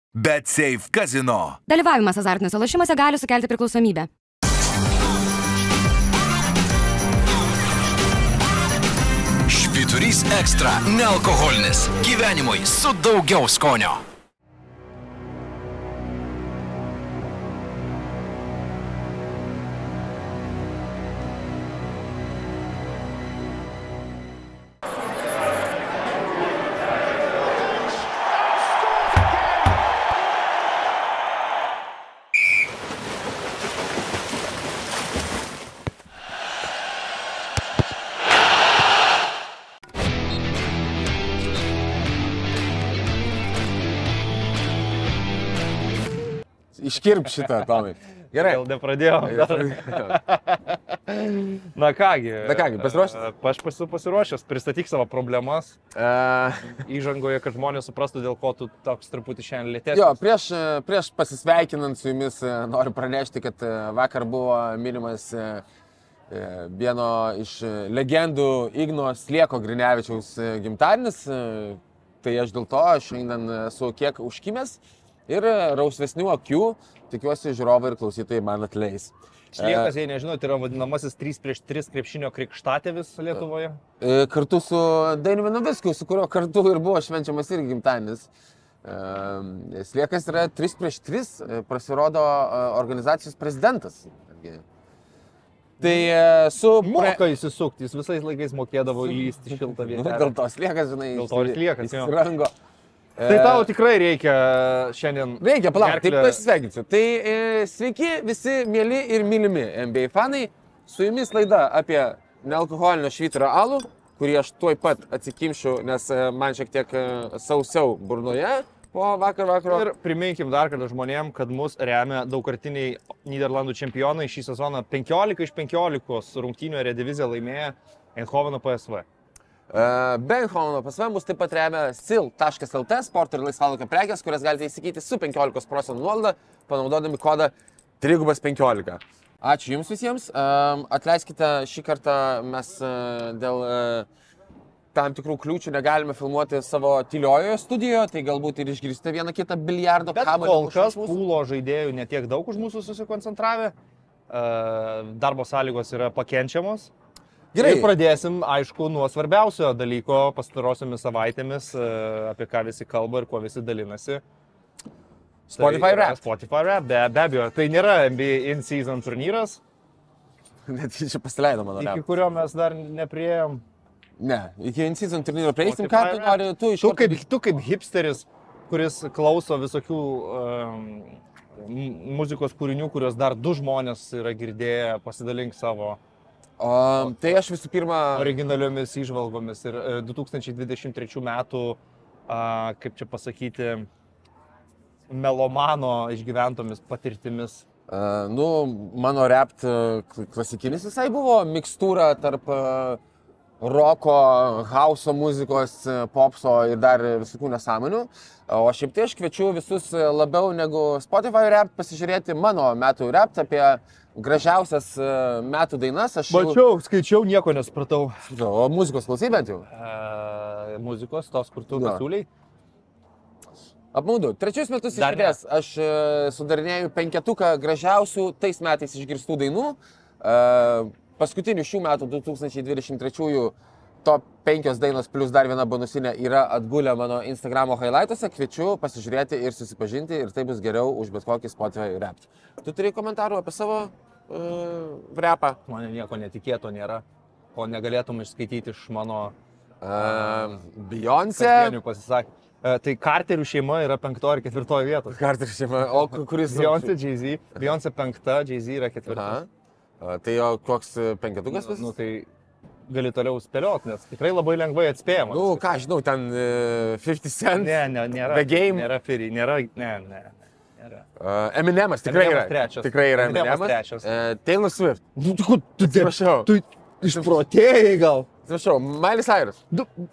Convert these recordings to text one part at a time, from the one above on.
BetSafe Casino. Dalyvavimas azartiniuose lošimuose gali sukelti priklausomybę. Švyturys ekstra – nealkoholinis. Gyvenimui su daugiau skonio. Iškirp šitą, Tomai. Gerai. Gal nepradėjau. Na kągi, pasiruošęs? Aš pasiruošęs, pristatyk savo problemas įžangoje, kad žmonės suprastų, dėl ko tu toks truputį šiandien lėtesnis. Jo, prieš pasisveikinant su jumis noriu pranešti, kad vakar buvo minimas vieno iš legendų Igno Slieko Grinevičiaus gimtadienis. Tai aš dėl to šiandien esu kiek užkimęs. Ir rausvesnių akių, tikiuosi, žiūrovai ir klausytojai man atleis. Sliekas, jei nežinau, tai yra vadinamasis 3x3 krepšinio krikštatėvis Lietuvoje. Kartu su Dainiumi Navicku, su kurio kartu ir buvo švenčiamas irgi gimtadienis. Sliekas yra 3x3, pasirodo organizacijos prezidentas. Tai su... Moka įsisukti, jis visais laikais mokėdavo įlysti šiltą vietą. Dėl to Sliekas, žinai, dėl to ir Sliekas, jo. Įsirango. Tai tau tikrai reikia šiandien... Reikia, palauk, taip pasisveikinsiu. Tai sveiki visi mieli ir mylimi NBA fanai. Su jumis laida apie nealkoholinio švyturio alų, kurį aš tuoj pat atsikimšiu, nes man šiek tiek sausiau burnoje po vakaro. Ir priminkim dar kartą žmonėm, kad mus remia daugkartiniai Nyderlandų čempionai. Šį sezoną 15 iš 15 rungtynių Erediviziją laimėję Eindhoveno PSV. Be Eindhoveno PSV mus taip pat remia sil.lt, sporto ir laisvalaikio prekės, kurias galite įsigyti su 15% nuolaida, panaudodami kodą 3x15. Ačiū jums visiems. Atleiskite, šį kartą mes dėl tam tikrų kliūčių negalime filmuoti savo tyliojoje studijoje, tai galbūt ir išgirsite vieną kitą biliardo kamuolį. Bet kol kas pūlo žaidėjų netiek daug už mūsų susikoncentravę. Darbo sąlygos yra pakenčiamos. Gerai. Ir pradėsim, aišku, nuo svarbiausio dalyko pastarosiomis savaitėmis, apie ką visi kalba ir kuo visi dalinasi. Spotify Rap. Spotify Rap, be abejo. Tai nėra NBA in-season turnyras. Net čia pasileido mano rap. Iki kurio mes dar nepriėjom. Ne, iki in-season turnyro prieisim, ką tu nori, tu kaip hipsteris, kuris klauso visokių muzikos kūrinių, kurios dar du žmonės yra girdėję, pasidalink savo... Tai aš visų pirma... originaliomis įžvalgomis ir 2023 metų, kaip čia pasakyti, melomano išgyventomis patirtimis. Mano rap klasikinis visai buvo mikstūra tarp roko, hauso muzikos, popso ir dar visokių nesąmonių. O šiaip tai aš kviečiu visus labiau negu Spotify Rap pasižiūrėti mano metų rap apie gražiausias metų dainas. Mačiau, skaičiau, nieko nesupratau. O muzikos klausai bent jau? Muzikos, tos, kur tu pasiūlei? Apmaudu. Trečius metus iš eilės aš sudarinėju penketuką gražiausių tais metais išgirstų dainų. Paskutinių šių metų 2023 top 5 dainos plus dar viena bonusinė yra atgulę mano Instagramo highlight'uose. Kviečiu pasižiūrėti ir susipažinti ir tai bus geriau už bet kokį Spotify Rap. Tu turi komentarų apie savo rapą? Man nieko netikėto nėra, ko negalėtum išskaityti iš mano Beyoncé. Tai Carterių šeima yra 5 ir 4 vietos. Carterių šeima, o kuris? Beyoncé, Jay-Z. Beyoncé 5, Jay-Z yra 4. Tai jo koks penketukas vis? Tai gali toliau spėliot, nes tikrai labai lengvai atspėjama. Ką žinau, ten 50 Cent. Ne, nėra. The Game. Nėra Fury, nėra. Eminemas tikrai yra. Trečias. Tikrai yra Eminemas. Taylor Swift. Atsiprašau. Tu išprotėjai gal. Atsiprašau, Miley Cyrus.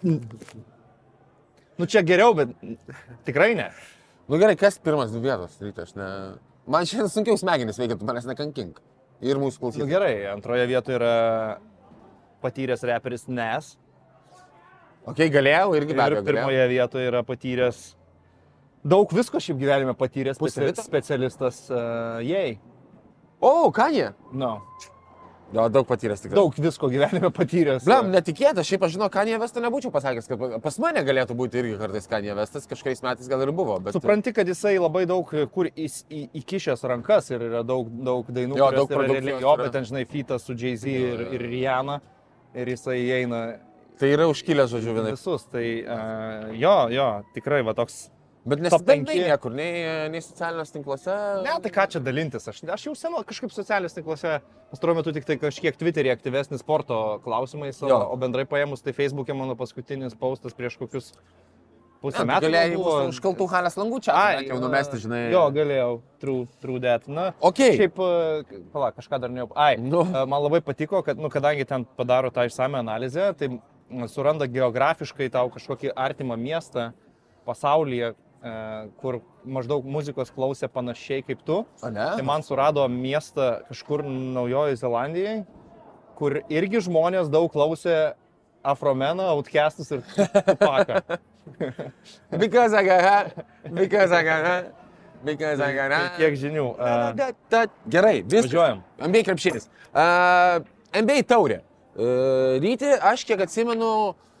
Čia geriau, bet tikrai ne. Gerai, kas pirmas vietos ryte? Man šiandien sunkiau smegenis veikia, tu manęs nekankink. Ir mūsų klausytis. Gerai, antroje vietoje yra patyręs reperis Nas. Galėjau irgi be abejo. Ir pirmoje vietoje yra patyręs daug visko šiaip gyvenime patyręs Pusė specialistas jai. O, Kanye? No. Jo, daug patyręs tikrai. Daug visko gyvenime patyręs. Blem, netikėta, šiaip aš žinau, Kanye Westą nebūčiau pasakęs, kad pas mane galėtų būti irgi kartais Kanye Westas, kažkais metais gal ir buvo, bet... Supranti, kad jisai labai daug kur įkišęs rankas ir yra daug dainų, Jo, daug yra produkcijos realiai, jo, yra. bet ten, žinai, Fitas su Jay-Z ir Rihanna ir jisai įeina Tai yra užkilęs, žodžiu, vienai. visus, tai jo, tikrai va toks... Bet Top nesidalinai 5. niekur, nei socialiniuose tinkluose. Ne, tai ką čia dalintis, aš jau seniau kažkaip socialiniuose tinkluose, pastaruoju metu tik tai kažkiek Twitter'e aktyvesnis sporto klausimais, Jo. o bendrai paėmus, tai Facebook'e mano paskutinis postas prieš kokius pusę metų. Galėjai buvo. užkaltų halės langų čia, jau numesti, žinai. Jo, galėjau, true that. Na, Okei. Šiaip, pala, kažką dar nežinau. Nu. Man labai patiko, kad, kadangi ten padaro tą išsame analizę, tai suranda geografiškai tau kažkokį artimą miestą pasaulyje, kur maždaug muzikos klausė panašiai kaip tu. O ne? Tai man surado miestą kažkur Naujojoje Zelandijoje, kur irgi žmonės daug klausė Afromeną, Outkastus ir Tupaką. Because I got Kiek žinių. Gerai, viskas. Važiuojam. NBA krepšinis. NBA taurė. Ryti, aš kiek atsimenu,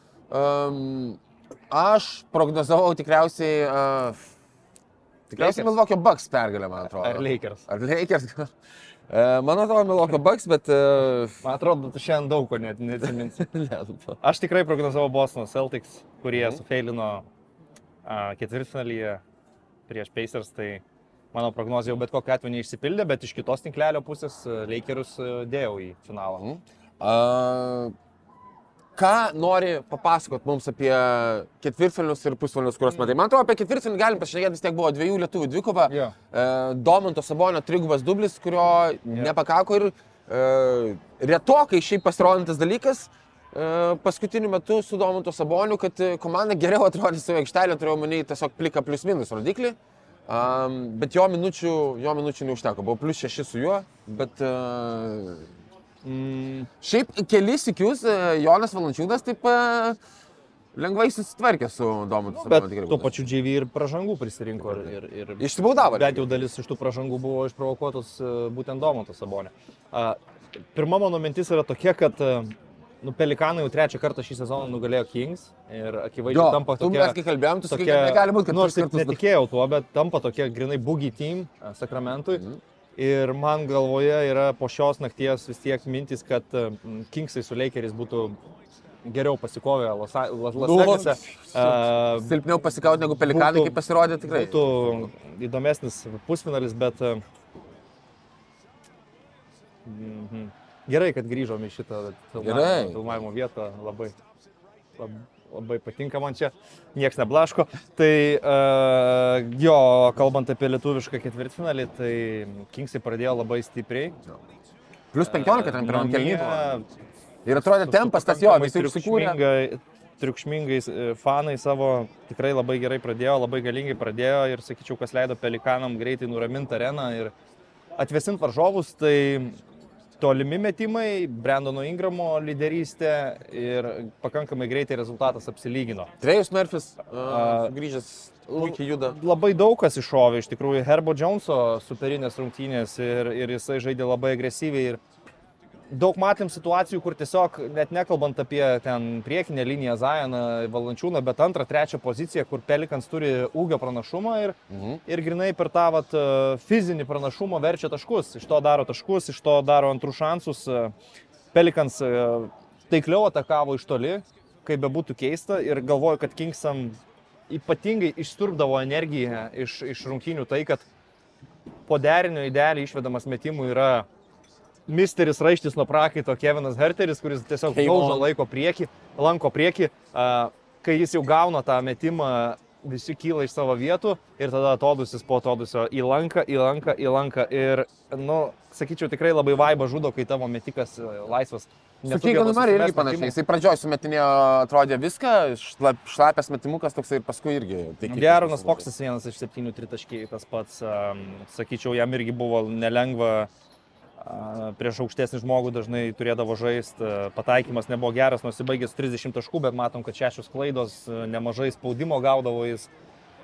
aš prognozavau tikriausiai Lakers. Milwaukee Bucks pergalę, man atrodo. Ar Lakers? Ar Lakers? Man atrodo Milwaukee Bucks, bet... Man atrodo, tu šiandien daug ko net neatsiminsi. Ne. Aš tikrai prognozavau Bostono Celtics, kurie sufeilino ketvirtfinalyje prieš Pacers, tai mano prognozija jau bet kokiu atveju neišsipildė, bet iš kitos tinklelio pusės Lakerius dėjau į finalą. Ką nori papasakot mums apie ketvirtfinalius ir pusfinalius, kuriuos matai? Man atrodo, apie ketvirtfinalį galim pašnekėti, vis tiek buvo dviejų lietuvių dvikova. Jo. Domanto Sabonio trigubas dublis, kurio nepakako ir retokai šiaip pasirodantis dalykas paskutiniu metu su Domanto Saboniu, kad komanda geriau atrodė savo aikštelę, turėjau manį tiesiog pliką plius minus rodiklį, bet jo minučių neužteko, buvo plius 6 su juo, bet... Šiaip kelis sykius Jonas Valančiūnas taip lengvai susitvarkė su Domantu Saboniu. Bet tuo pačiu JV ir pražangų prisirinko ir Išsibaudavo. bent jau dalis iš tų pražangų buvo išprovokuotos būtent Domanto Sabonio. Pirma mano mintis yra tokia, kad Pelikanai jau trečią kartą šį sezoną nugalėjo Kings ir akivaizdžiai tampa tokia... Mes kai kalbėjom, tu sakai, kad negali būti, kad nors netikėjau tuo, bet tampa tokia grinai boogie team Sakramentui. Ir man galvoje yra po šios nakties vis tiek mintis, kad Kingsai su Lakeris būtų geriau pasikovę Las Vegase. Silpniau pasikauti negu Pelikanai, kaip pasirodė tikrai. Būtų įdomesnis pusfinalis, bet gerai, kad grįžom į šitą filmavimo vietą. Labai patinka man čia, nieks neblaško. Tai jo, kalbant apie lietuvišką ketvirtfinalį, tai Kingsai pradėjo labai stipriai. Plius 15 ten pirmam kėlinyje. Ir atrodė tempas tas jo, visi užsikūrė. Triukšmingai fanai savo tikrai labai gerai pradėjo, labai galingai pradėjo ir sakyčiau, kas leido Pelikanam greitai nuraminti areną ir atvesinti varžovus, tai tolimi metimai, Brandono Ingramo lyderystė ir pakankamai greitai rezultatas apsilygino. Trejus Murphys grįžęs puikiai juda. Labai daug kas iššovė, iš tikrųjų, Herbo Joneso superinės rungtynės ir jisai žaidė labai agresyviai ir daug matėm situacijų, kur tiesiog, net nekalbant apie ten priekinę liniją Zajaną, Valančiūną, bet antrą, trečią poziciją, kur Pelicans turi ūgio pranašumą ir grinai per tą fizinį pranašumą verčia taškus. Iš to daro taškus, iš to daro antrų šansus. Pelicans taikliau atakavo iš toli, kaip bebūtų keista, ir galvoju, kad Kingsam ypatingai išsiurbdavo energiją iš rungtynių tai, kad po derinio idealiai išvedamas metimų yra misteris raištis nuo prakaito Kevinas Herteris, kuris tiesiog lanko priekį, kai jis jau gauna tą metimą, visi kyla iš savo vietų ir tada atodusis po atodusio į lanką ir, sakyčiau, tikrai labai vaibą žudo, kai tavo metikas laisvas. Su Keiganu Murray irgi panašiai, jisai pradžioj sumetinėjo, atrodė viską, šlapęs metimukas toksai ir paskui irgi. De'Aaronas Foxas 1 iš 7 tritaškiai, tas pats, sakyčiau, jam irgi buvo nelengva. Prieš aukštesnį žmogų dažnai turėdavo žaisti, pataikymas nebuvo geras, nors įbaigęs 30 taškų, bet matom, kad 6 klaidos, nemažai spaudimo gaudavo jis.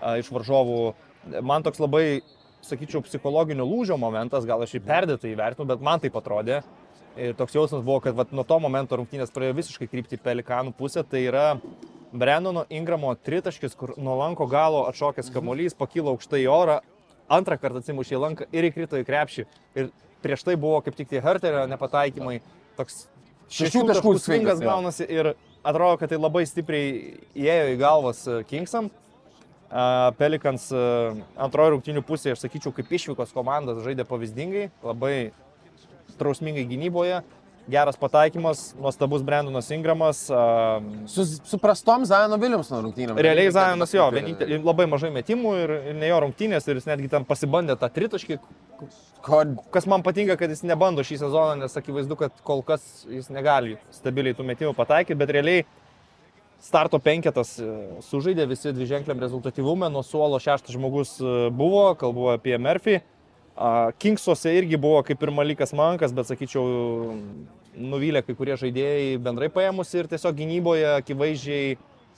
iš varžovų. Man toks labai, sakyčiau, psichologinio lūžio momentas, gal aš jį perdėtai įvertinu, bet man taip atrodė. Ir toks jausmas buvo, kad nuo to momento rungtynės pradėjo visiškai krypti į Pelikanų pusę. Tai yra Brandono Ingramo tritaškis, kur nuo lanko galo atšokęs kamuolys, pakilo aukštai į orą, antrą kartą atsimušė į lanką ir įkrito į krepšį. Ir prieš tai buvo kaip tik tie Hurterio nepataikymai, toks 6 taškų svingas gaunasi ir atrodo, kad tai labai stipriai įėjo į galvas Kingsam. Pelicans antrojo rungtynių pusėje, aš sakyčiau, kaip išvykos komandas žaidė pavyzdingai, labai trausmingai gynyboje. Geras pataikymas, nuostabus Brandonas Ingramas. Su prastom Ziono Williamsono rungtynėm. Realiai Zionas jo, labai mažai metimų ir ne jo rungtynės ir jis netgi ten pasibandė tą tritaškį. Kas man patinka, kad jis nebando šį sezoną, nes akivaizdu, kad kol kas jis negali stabiliai tų metimų pataikyti, bet realiai starto penketas sužaidė visi dviženkliam rezultatyvume, nuo suolo 6 žmogus buvo, kalbu apie Murphy. Kingsuose irgi buvo kaip ir Malikas Mankas, bet sakyčiau, nuvylė kai kurie žaidėjai bendrai paėmus ir tiesiog gynyboje akivaizdžiai,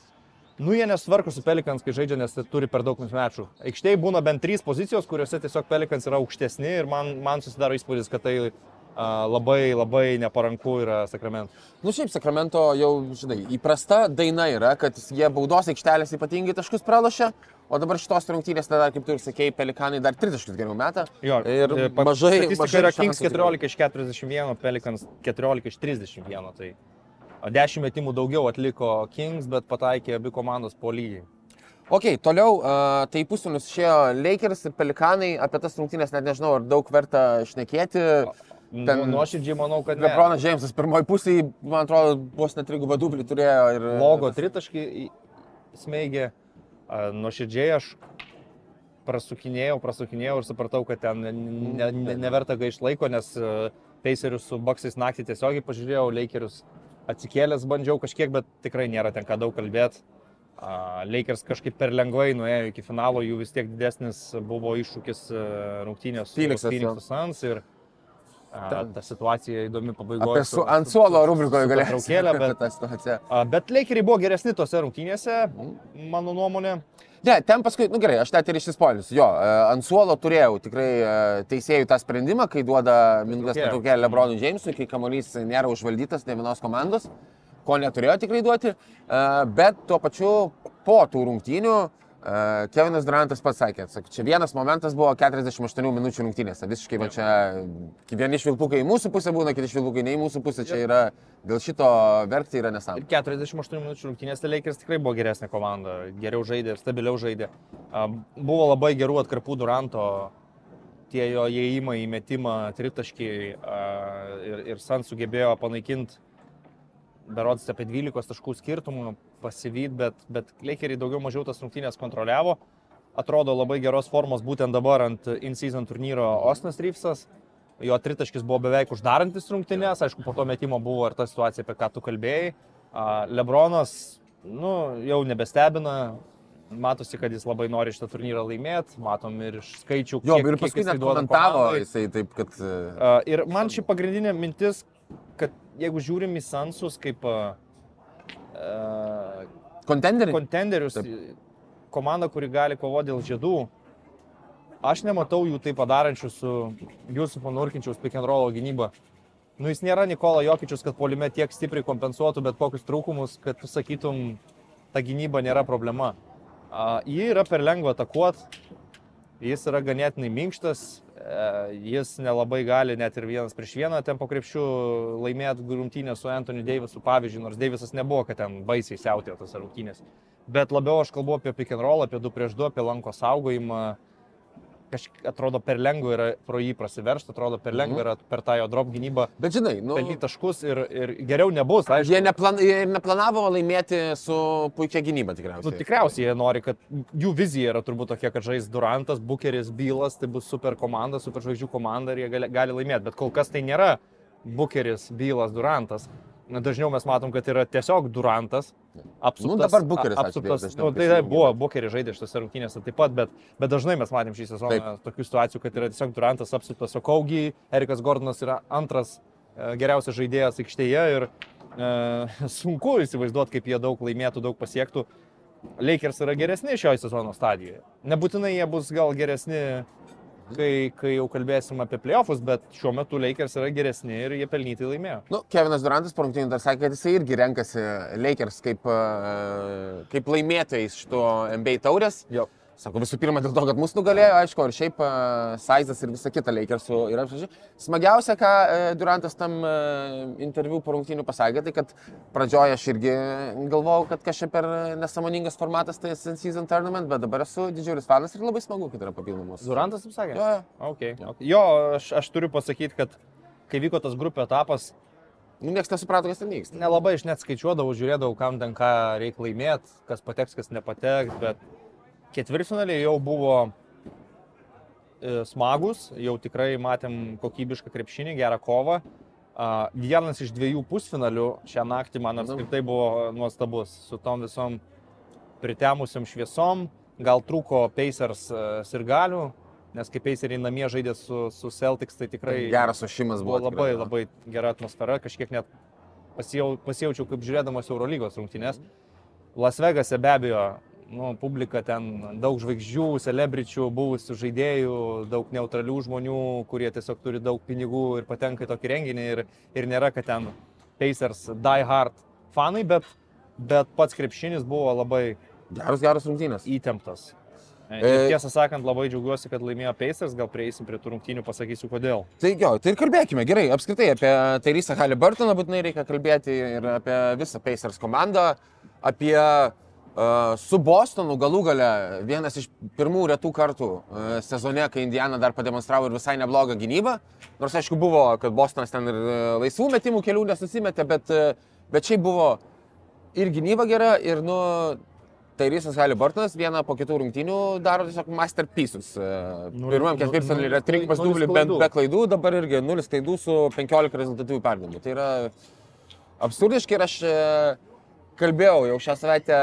jie nesvarko su Pelicans, kai žaidžia, nes turi per daug mečų. Aikštėje būna bent 3 pozicijos, kuriuose tiesiog Pelicans yra aukštesni ir man susidaro įspūdis, kad tai labai, labai neparanku yra Sacramento. Šiaip Sacramento jau, žinai, įprasta daina yra, kad jie baudos aikštelės ypatingai taškus pralošia, o dabar šitos rungtynės, dar kaip tu ir sakei, Pelikanai dar 3 taškus geriau metą. Jo, ir mažai yra Kings 14 iš 41, Pelicans 14 iš 31, tai 10 metimų daugiau atliko Kings, bet pataikė abi komandos po lygiai. Ok, toliau, tai pusfinalius išėjo Lakers ir Pelikanai, apie tas rungtynės net nežinau, ar daug verta šnekėti. Nuoširdžiai manau, kad ne. LeBronas Jamesas pirmoji pusėje, man atrodo, vos net 3 dublį turėjo. Ir logo tritaškį smeigė. Nuoširdžiai aš prasukinėjau ir supratau, kad ten neverta gaišti laiko, nes Pacerius su Bucksais naktį tiesiogiai pažiūrėjau, Lakerius atsikėlęs bandžiau kažkiek, bet tikrai nėra ten ką daug kalbėti. Lakers kažkaip per lengvai nuėjo iki finalo, jų vis tiek didesnis buvo iššūkis rungtynės su Phoenix Suns ir ta situacija įdomi pabaigoje. Ant suolo rubrikoje galėsime. Bet Lakeriai buvo geresni tose rungtynėse, mano nuomonė. Ne, ten paskui, gerai, aš net ir išsispoilinsiu. Jo, ant suolo turėjau tikrai teisėjų tą sprendimą, kai duoda minutės pertraukėlę LeBronui Jamesui, kai kamuolys nėra užvaldytas ne vienos komandos, ko neturėjo tikrai duoti. Bet tuo pačiu po tų rungtynių Kevinas Durantas pats sakė, čia vienas momentas buvo 48 minučių rungtynėse, visiškai va čia vieni švilpukai į mūsų pusę būna, kiti švilpukai ne į mūsų pusę, čia yra, dėl šito verkti yra nesąmonė. 48 minučių rungtynėse Lakers tikrai buvo geresnė komanda, geriau žaidė, stabiliau žaidė. Buvo labai gerų atkarpų Duranto, tie jo įėjimai į metimą tritaškiai ir Suns sugebėjo panaikinti berods apie 12 taškų skirtumų pasivyt, bet Lakeriai daugiau mažiau tas rungtynės kontroliavo. Atrodo labai geros formos būtent dabar ant in-season turnyro Austinas Reevesas. Jo tritaškis buvo beveik uždarantis rungtynės, aišku, po to metimo buvo ir ta situacija, apie ką tu kalbėjai. LeBronas, jau nebestebina, matosi, kad jis labai nori šitą turnyrą laimėti, matom ir iš skaičių, ir paskui net komentavo jisai taip, kad... Ir man ši pagrindinė mintis, kad jeigu žiūrim į Sunsus kaip kontenderius, komanda, kuri gali kovoti dėl žiedų, aš nematau jų tai padarančių su Jusufu Nurkinčiaus pick and rollo gynyba. Jis nėra Nikola Jokičius, kad puolime tiek stipriai kompensuotų bet kokius trūkumus, kad tu sakytum, ta gynyba nėra problema. Jį yra per lengva atakuoti, jis yra ganėtinai minkštas, jis nelabai gali net ir 1-1 ten po krepšių laimėti rungtynę su Anthony Davisu, pavyzdžiui, nors Davisas nebuvo, kad ten baisiai siautėjo tas rungtynės. Bet labiau aš kalbu apie pick and roll, apie 2-2, apie lanko saugojimą. Atrodo per lengva yra pro jį prasiveršti, atrodo per lengva yra per tą jo drop gynybą. Bet žinai, pelnyti taškus ir geriau nebus. Aišku. Jie neplanavo laimėti su puikia gynyba tikriausiai. Tikriausiai jie nori, kad jų vizija yra turbūt tokia, kad žais Durantas, Bookeris, Bealas, tai bus super komanda, super žvaigždžių komanda ir jie gali laimėti. Bet kol kas tai nėra Bookeris, Bealas, Durantas. Dažniau mes matom, kad yra tiesiog Durantas, apsuptas. Dabar Bookeris apsuptas. Tai buvo Bookeris žaidė šitose rungtynėse taip pat, bet dažnai mes matėm šį sezoną tokių situacijų, kad yra tiesiog Durantas apsuptas, o Kaugi, Erikas Gordonas yra antras geriausias žaidėjas aikštėje ir sunku įsivaizduoti, kaip jie daug laimėtų, daug pasiektų. Lakers yra geresni šioje sezono stadijoje. Nebūtinai jie bus gal geresni, kai jau kalbėsim apie playoffus, bet šiuo metu Lakers yra geresni ir jie pelnytai laimėjo. Nu, Kevinas Durantas po rungtynių dar sakė, kad jisai irgi renkasi Lakers kaip laimėtojais šito NBA taurės. Jo. Sako, visų pirma, dėl to, kad mus nugalėjo, aišku, ir šiaip Saizas ir visa kita Lakersų yra. Smagiausia, ką Durantas tam interviu po rungtynių pasakė, tai kad pradžioje aš irgi galvojau, kad kažkaip per nesąmoningas formatas tai season tournament, bet dabar esu didžiulis fanas ir labai smagu, kad yra papildomos. Durantas jums sakė? Jo. Okay. Jo, aš turiu pasakyti, kad kai vyko tas grupė etapas, Niekas nesuprato, kas ten vyksta. Nelabai aš net skaičiuodavau, žiūrėdavau, kam ten ką reikia laimėti, kas pateks, kas nepateks, bet ketvirtfinaliai jau buvo smagus, jau tikrai matėm kokybišką krepšinį, gerą kovą. Vienas iš 2 pusfinalių šią naktį man apskritai buvo nuostabus, su tom visom pritemusiam šviesom, gal trūko Pacers sirgalių, nes kai Paceriai namie žaidė su Celtics, tai tikrai geras ošimas buvo. Labai gera atmosfera, kažkiek net pasijaučiau kaip žiūrėdamas Eurolygos rungtynes. Las Vegase be abejo, publika ten daug žvaigždžių, celebričių, buvusių žaidėjų, daug neutralių žmonių, kurie tiesiog turi daug pinigų ir patenka į tokį renginį ir nėra, kad ten Pacers die hard fanai, bet pats krepšinis buvo labai geras rungtynės. Įtemptas. Ir tiesą sakant, labai džiaugiuosi, kad laimėjo Pacers, gal prieisim prie tų rungtynių, pasakysiu kodėl. Tai ir kalbėkime, gerai, apskritai apie Tyrese Haliburtoną būtinai reikia kalbėti ir apie visą Pacers komandą, apie su Bostonu galų gale vienas iš pirmų retų kartų sezone, kai Indiana dar pademonstravo ir visai neblogą gynybą, nors aišku buvo, kad Bostonas ten ir laisvų metimų kelių nesusimetė, bet šiaip buvo ir gynyba gera ir Tyrese'as Haliburtonas vieną po kitų rungtynių daro tiesiog masterpieces. Pirmam ketvirtfinalyje yra 3 dublių be klaidų, dabar irgi 0 klaidų su 15 rezultatyvių perdavimų. Tai yra absurdiškai ir aš kalbėjau jau šią savaitę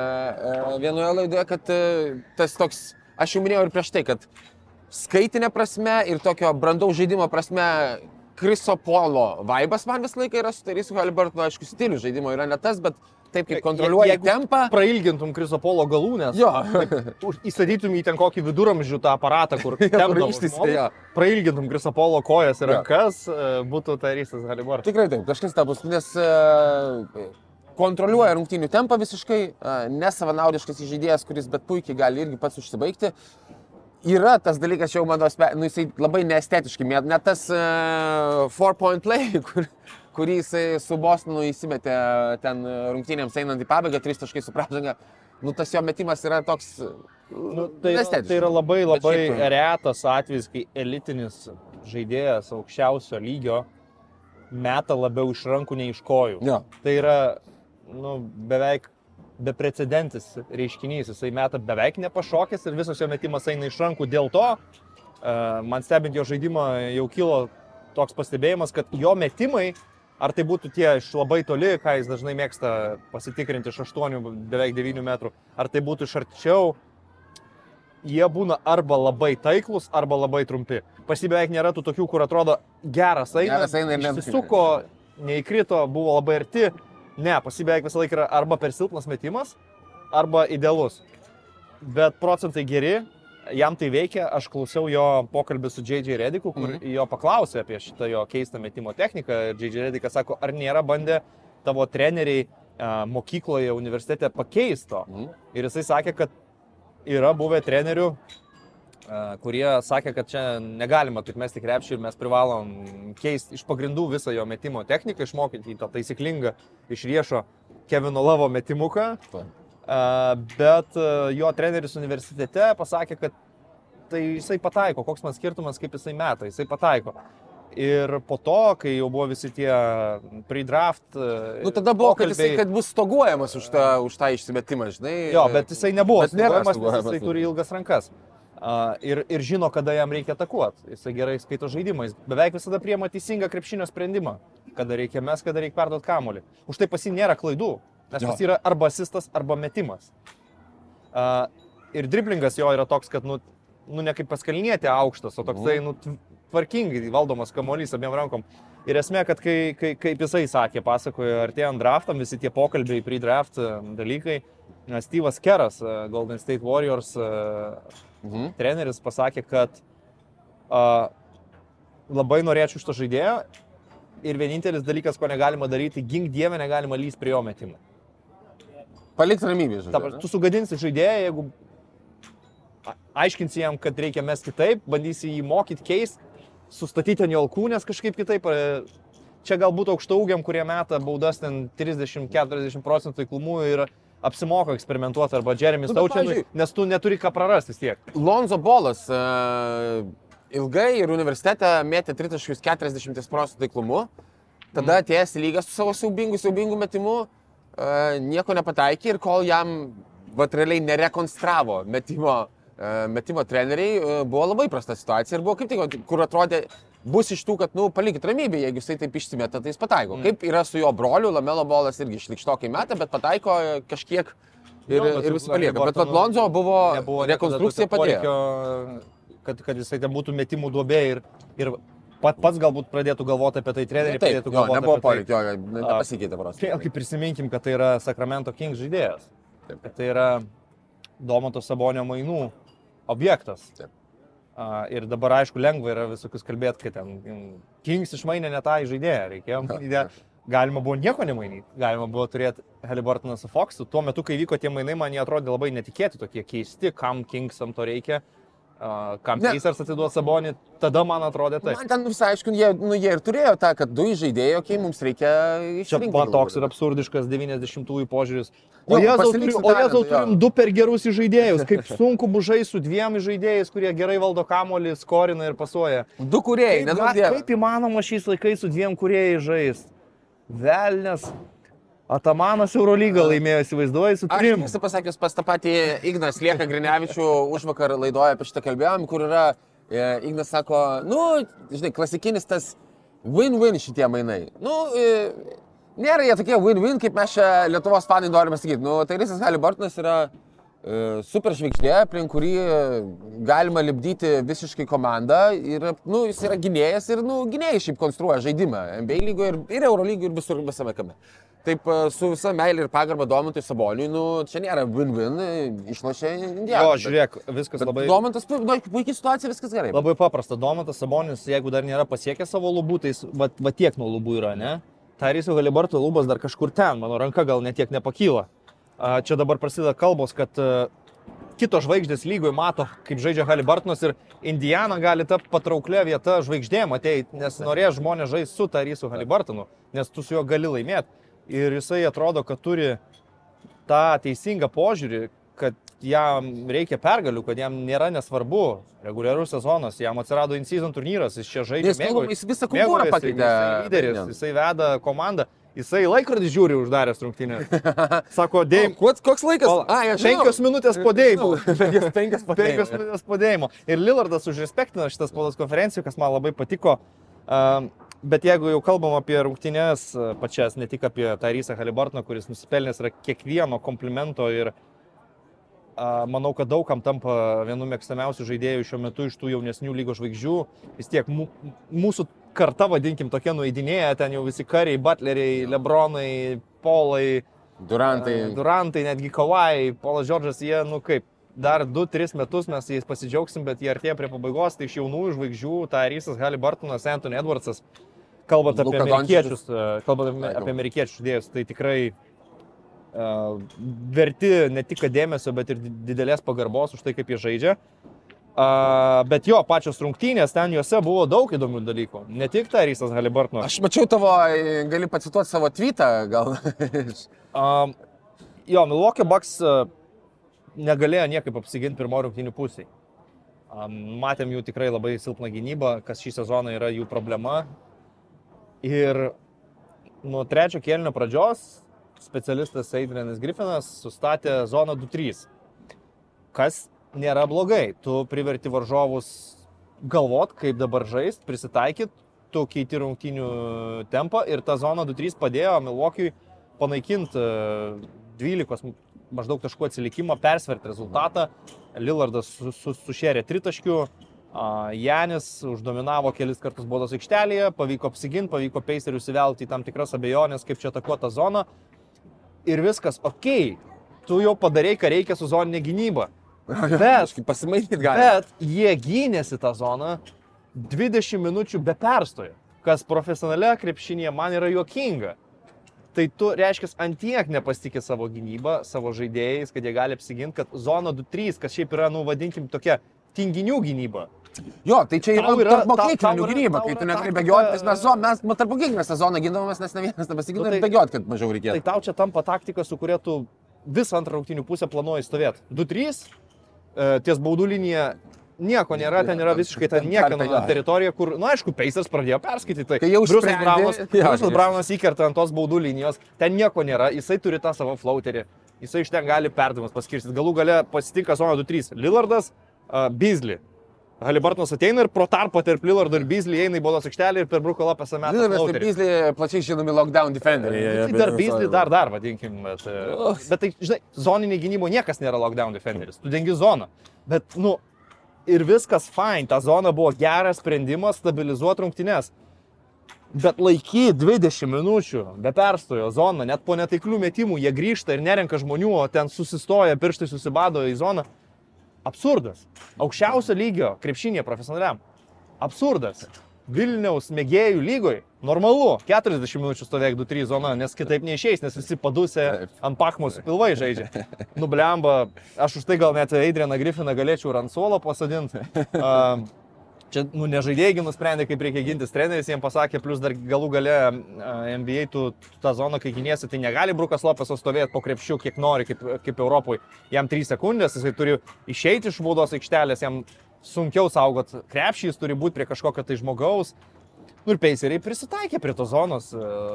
vienoje laidoje, kad tas toks, aš jau minėjau ir prieš tai, kad skaitinė prasme ir tokio brandaus žaidimo prasme Chriso Polo vaibas man visą laiką yra su Tyrese'u Haliburtonu, aišku, stilius žaidimo yra ne tas, bet taip kaip kontroliuoja tempą. Prailgintum Chriso Polo galūnės, įstatytum į ten kokį viduramžių tą aparatą, kur prailgintum Chriso Polo kojas ir rankas, būtų Tyrese'as Haliburtonas. Tikrai taip, kažkas tą bus, nes kontroliuoja rungtynių tempą visiškai, nesavanaudiškas žaidėjas, kuris bet puikiai gali irgi pats užsibaigti. Yra tas dalykas, jau mano, jisai labai neestetiškai, net tas 4-point play, kurį jisai su Bostonu įsimetė ten rungtynėms einant į pabaigą, 3 taškai su pražanga, tas jo metimas yra toks estetiškas. Tai yra labai retas atvejis, kai elitinis žaidėjas aukščiausio lygio meta labiau iš rankų nei iš kojų. Jo. Tai yra beveik beprecedentis reiškinys, jisai meta beveik nepašokęs ir visos jo metimas eina iš rankų. Dėl to, man stebint jo žaidimą, jau kilo toks pastebėjimas, kad jo metimai, ar tai būtų tie iš labai toli, ką jis dažnai mėgsta pasitikrinti iš 8, beveik 9 metrų, ar tai būtų iš arčiau, jie būna arba labai taiklus, arba labai trumpi. Pas jį beveik nėra tų tokių, kur atrodo geras eina išsisuko, neįkrito, buvo labai arti. Ne, pas jį beveik visą laiką yra arba per silpnas metimas, arba idealus. Bet procentai geri, jam tai veikia. Aš klausiau jo pokalbį su J.J. Rediku, kur jo paklausė apie šitą jo keistą metimo techniką. Ir J.J. Redikas sako, ar nėra bandę tavo treneriai mokykloje, universitete pakeisto. Ir jisai sakė, kad yra buvę trenerių, kurie sakė, kad čia negalima taip mesti krepšį ir mes privalom keisti iš pagrindų visą jo metimo techniką, išmokyti tą taisyklingą iš riešo Kevino Lovo metimuką. Bet jo treneris universitete pasakė, kad tai jisai pataiko, koks man skirtumas, kaip jisai meta, jisai pataiko. Ir po to, kai jau buvo visi tie pre-draft tada buvo, kad bus stoguojamas už tą išsimetimą, žinai. Jo, bet jisai nebuvo stoguojamas, nes jisai turi ilgas rankas. Ir žino, kada jam reikia atakuoti. Jisai gerai skaito žaidimą. Jis beveik visada priima teisingą krepšinio sprendimą. Kada reikia mes, kada reikia perduoti kamuolį. Už tai pas jį nėra klaidų. Nes pas yra arba asistas, arba metimas. Ir driblingas jo yra toks, kad, ne kaip pas Kalnietį aukštas, o toksai, tvarkingai valdomas kamuolys abiem rankom. Ir esmė, kad kaip jisai sakė, pasakojo, artėjant draftam, visi tie pokalbiai, pre-draft dalykai, Steve'as Keras, Golden State Warriors treneris, pasakė, kad labai norėčiau šito žaidėjo ir vienintelis dalykas, ko negalima daryti, gink dievę, negalima lyst prie jo metimų. Palikti ramybę žaidėją. Tu sugadinsi žaidėją, jeigu aiškinsi jam, kad reikia mes kitaip, bandysi jį mokyti, keisti, sustatyti ant jo alkūnės kažkaip kitaip. Čia galbūt aukštaūgiam, kurie meta baudas ten 30-40% taiklumų ir apsimoka eksperimentuoti, arba Jeremis Taučianui, nes tu neturi ką prarasti vis tiek. Lonzo Ballas ilgai ir universitete mėtė 40% taiklumu, tada atėjęs į lygą su savo siaubingu metimu, nieko nepataikė ir kol jam realiai nerekonstravo metimo treneriai, buvo labai prasta situacija ir buvo kaip tik, kur atrodė, bus iš tų, kad, palikit ramybę, jeigu jisai taip išsimeta, tai jis pataiko. Kaip yra su jo broliu, Lamelo Ballas irgi šlikštokai meta, bet pataiko kažkiek ir vis palieka. Bet Lonzo buvo rekonstrukcija padėjo. Kad jisai ten būtų metimų duobė ir pats galbūt pradėtų galvoti apie tai, treneriai pradėtų galvoti apie tai. Nebuvo poreikio, nepasikeitė prasme. Kaip prisiminkim, kad tai yra Sacramento Kings žaidėjas. Kad tai yra Domanto Sabonio mainų objektas. Taip. Ir dabar, aišku, lengva yra visokius kalbėti, kad ten Kings išmainė ne tą žaidėją, reikėjo mainyti. Galima buvo nieko nemainyti, galima buvo turėti Haliburtoną su Foxu. Tuo metu, kai vyko tie mainai, man jie atrodė labai netikėti, tokie keisti, kam Kingsam to reikia. Kam Pacers atiduot Sabonį, tada man atrodė tai. Man ten visai aišku, jie ir turėjo tą, kad du žaidėjai, mums reikia išrinkti. Čia toks ir absurdiškas 90-ųjų požiūris. O Jėzau, turim du per gerus žaidėjus, kaip sunku bužai su dviem žaidėjais, kurie gerai valdo kamuolį, skorina ir pasuoja. Du kūrėjai, nedaug dievų. Kaip įmanoma šiais laikais su dviem kūrėjais žaist? Velnes. Atamanas Eurolygą laimėjo, įsivaizduoji, su trim. Aš esu pasakius pas tą patį Ignas Lieka Grinevičių, užvakar laidoje apie šitą kalbėjom, kur yra, Ignas sako, žinai, klasikinis tas win-win šitie mainai. Nėra jie tokie win-win, kaip mes čia Lietuvos fanai norime sakyti. Tyrysas Haliburtonas yra super žvaigždė, aplink kurį galima lipdyti visiškai komandą ir, jis yra gynėjas ir, gynėjai šiaip konstruoja žaidimą NBA lygoje ir Eurolygoje ir visur visame kame. Taip, su visa meilė ir pagarba Domantui Saboniui, čia nėra win-win, išlošė Indianą. Jo, žiūrėk, viskas labai... Domantas, puikiai situacija, viskas gerai. Labai paprasta, Domantas Sabonis, jeigu dar nėra pasiekęs savo lubų, tai va tiek nuo lubų yra, ne? Tyrese'o Haliburtono lubas dar kažkur ten, mano ranka gal netiek nepakyla. Čia dabar prasideda kalbos, kad kitos žvaigždės lygoje mato, kaip žaidžia Haliburtonas ir Indiana gali tapti patrauklia vieta žvaigždėm ateiti, nes norės žmonės žaisti su Tyrese'o Haliburtonu, nes tu su juo gali laimėti. Ir jisai atrodo, kad turi tą teisingą požiūrį, kad jam reikia pergalių, kad jam nėra nesvarbu reguliarus sezonas, jam atsirado in-season turnyras, jis čia žaidžia, jis visą kultūrą pakeitė. Jisai lyderis, jisai veda komandą, jisai laikrodį žiūri uždaręs rungtynę. Sako, koks laikas? 5 minutės po dėjimo. 5 minutės po dėjimo. Ir Lillardas užrespektino šitas spaudos konferencijų, kas man labai patiko. Bet jeigu jau kalbam apie rungtynes pačias, ne tik apie Tyresą Haliburtoną, kuris nusipelnęs yra kiekvieno komplimento ir manau, kad daugam tampa vienu mėgstamiausių žaidėjų šiuo metu iš tų jaunesnių lygos žvaigždžių. Vis tiek mūsų karta, vadinkim, tokie nueidinėja, ten jau visi Kariai, Butleriai, Lebronai, Paulai, Durantai, netgi Kawhi, Paulas Džordžas, jie, kaip, dar 2-3 metus mes jais pasidžiaugsim, bet jie artėja prie pabaigos, tai iš jaunųjų žvaigždžių Tyresas Haliburtonas, Anthony Edwardsas, kalbant apie amerikiečius žaidėjus, tai tikrai verti ne tik dėmesio, bet ir didelės pagarbos už tai, kaip jie žaidžia. Bet jo, pačios rungtynės, ten juose buvo daug įdomių dalykų, ne tik Tyresas Haliburtonas. Aš mačiau tavo, gali pacituoti savo tweetą, gal? Jo, Milwaukee Bucks negalėjo niekaip apsiginti pirmo rungtynių pusėje. Matėm jų tikrai labai silpną gynybą, kas šį sezoną yra jų problema. Ir nuo trečio kėlinio pradžios specialistas Adrianas Griffinas sustatė zoną 2-3. Kas nėra blogai. Tu priverti varžovus galvot, kaip dabar žaist, prisitaikyt, tu keiti rungtynių tempą ir ta zona 2-3 padėjo Milwaukee'ui panaikinti 12 maždaug taškų atsilikimą, persverti rezultatą. Lillardas sušėrė 3 taškių, Janis uždominavo kelis kartus baudos aikštelėje, pavyko apsiginti, pavyko Pacerius įvelti į tam tikras abejonės, kaip čia atakuota zona. Ir viskas, okei, tu jau padarei, ką reikia su zoninė gynyba. Bet jie gynėsi tą zoną 20 minučių be perstojo, kas profesionalia krepšinėje man yra juokinga. Tai tu, reiškia, antiek nepasitikė savo gynybą, savo žaidėjais, kad jie gali apsiginti, kad zona 2-3, kas šiaip yra, vadinkim, tokia tinginių gynyba. Jo, tai čia yra tarpmokyklinių gynyba, kai tu negali bėgioti, nes mes tarpmokyklinę sezoną gindavomės, nes ne vienas nepasiginti bėgioti, kad mažiau reikėtų. Tai tau čia tampa taktika, su kuria tu visą antrą rungtynių pusę planuoji stovėti. 2-3, ties baudų linija nieko nėra, ten yra visiškai ta niekieno teritorija, kur, aišku, Pacers pradėjo perskaityti. Tai Bruce'as Brownas įkerta ant tos baudų linijos, ten nieko nėra, jisai turi tą savo flauterį, jisai iš ten gali perdavimus paskirstyti. Galų gale pasitinka zona 2-3, Lillardas, Beasley. Haliburtonas ateina ir pro tarpą tarp Lillardo ir Beasley eina į baudos aikštelę ir per Brooką Lopesą metą flauterį. Lillardas ir Beasley plačiai žinomi lockdown defenderiai. Tai dar Beasley dar vadinkim. Bet tai, žinai, zoninė gynybo niekas nėra lockdown defenderis. Tu dengi zoną. Bet, ir viskas fine. Ta zona buvo geras sprendimas stabilizuoti rungtynes. Bet laiky 20 minučių be perstojo zoną, net po netaiklių metimų jie grįžta ir nerenka žmonių, o ten susistoja, pirštai susibado į zoną. Absurdas. Aukščiausio lygio krepšinėje profesionaliam. Absurdas. Vilniaus mėgėjų lygoj normalu. 40 minučių stovėk 2-3 zona, nes kitaip neišeis, nes visi padusę ant pakmus pilvai žaidžia. Blemba, aš už tai gal net Adrianą Griffiną galėčiau ant suolo pasadinti. Čia, nežaidėjai nusprendė, kaip reikia gintis, treneris jiems pasakė, plus dar galų gale NBA tu tą zoną, kai giniesi, tai negali Brookas Lopesas stovėti po krepšių, kiek nori, kaip Europoje. Jam 3 sekundės, jisai turi išeiti iš baudos aikštelės, jam sunkiau saugot krepšį, jis turi būti prie kažkokio tai žmogaus. Ir Paceriai prisitaikė prie tos zonos,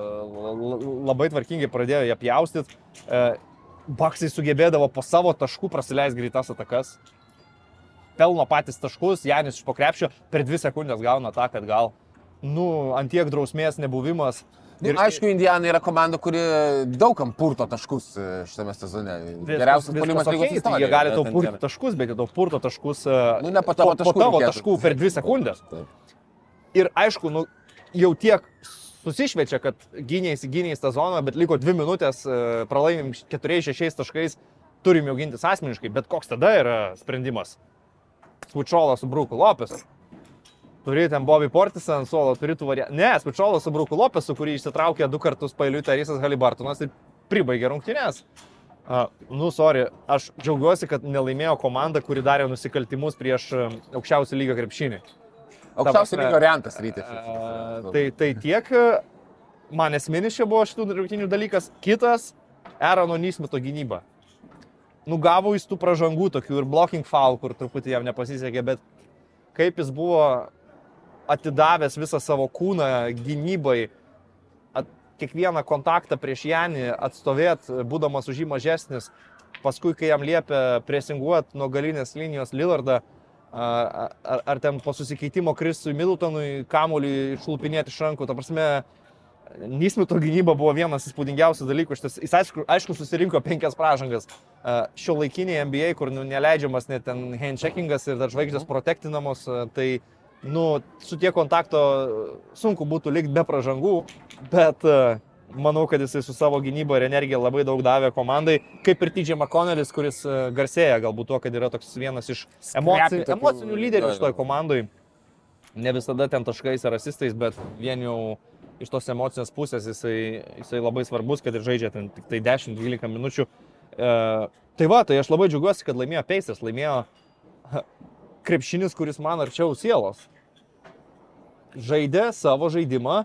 labai tvarkingai pradėjo ją pjaustyti. Bucksai sugebėdavo po savo taškų prasileisti greitas atakas. Pelno patys taškus, Janis iš po krepšio per 2 sekundės gauna tą, kad gal, antiek drausmės nebuvimas. Aišku, Indiana yra komanda, kuri daugam purto taškus šitame sezone. Geriausias puolimas lygos istorijoje. Jie gali tau purto taškus, bet jie tau purto taškus ne po tavo taškų per 2 sekundės. Ir aišku, jau tiek susišvečia, kad gynėjais tą zoną, bet liko 2 minutės, pralaimim 4-6 taškais, turim jau gintis asmeniškai, bet koks tada yra sprendimas? Spučiolas su Brooku Lopesu. Turi ten Bobby Portisą ant suolo, turi tų variantų. Ne, Spučiolas su Brooku Lopesu, kurį išsitraukė 2 kartus pailiui Tarisas Haliburtonas ir pribaigė rungtynes. Sorry, aš džiaugiuosi, kad nelaimėjo komanda, kuri darė nusikaltimus prieš aukščiausio lygio krepšinį. Aukščiausio lygio orientas rytį. Tai tiek, man esminis čia buvo šitų rungtynių dalykas. Kitas, Aarono Neesmito gynyba. Gavo jis tų pražangų tokių ir blocking foul, kur truputį jam nepasisekė, bet kaip jis buvo atidavęs visą savo kūną gynybai, kiekvieną kontaktą prieš Janį atstovėti, būdamas už jį mažesnis, paskui, kai jam liepia presinguoti nuo galinės linijos Lillardą, ar ten po susikeitimo Chrisui Middletonui kamuolį išlupinėti iš rankų, ta prasme, Neesmito gynyba buvo vienas įspūdingiausių dalykų. Jis aišku susirinko 5 pražangas. Šio laikiniai NBA, kur neleidžiamas net ten handcheckingas ir dar žvaigždės protektinamos, tai su tiek kontakto sunku būtų likti be pražangų, bet manau, kad jisai su savo gynyba ir energija labai daug davė komandai, kaip ir TJ McConnellis, kuris garsėja galbūt tuo, kad yra toks vienas iš emocinių lyderių šitoj komandai. Ne visada ten taškais ar asistais, bet vien jau iš tos emocinės pusės jisai labai svarbus, kad ir žaidžia ten tik tai 10-12 minučių. Tai aš labai džiaugiuosi, kad laimėjo Pacers, laimėjo krepšinis, kuris man arčiau sielos. Žaidė savo žaidimą.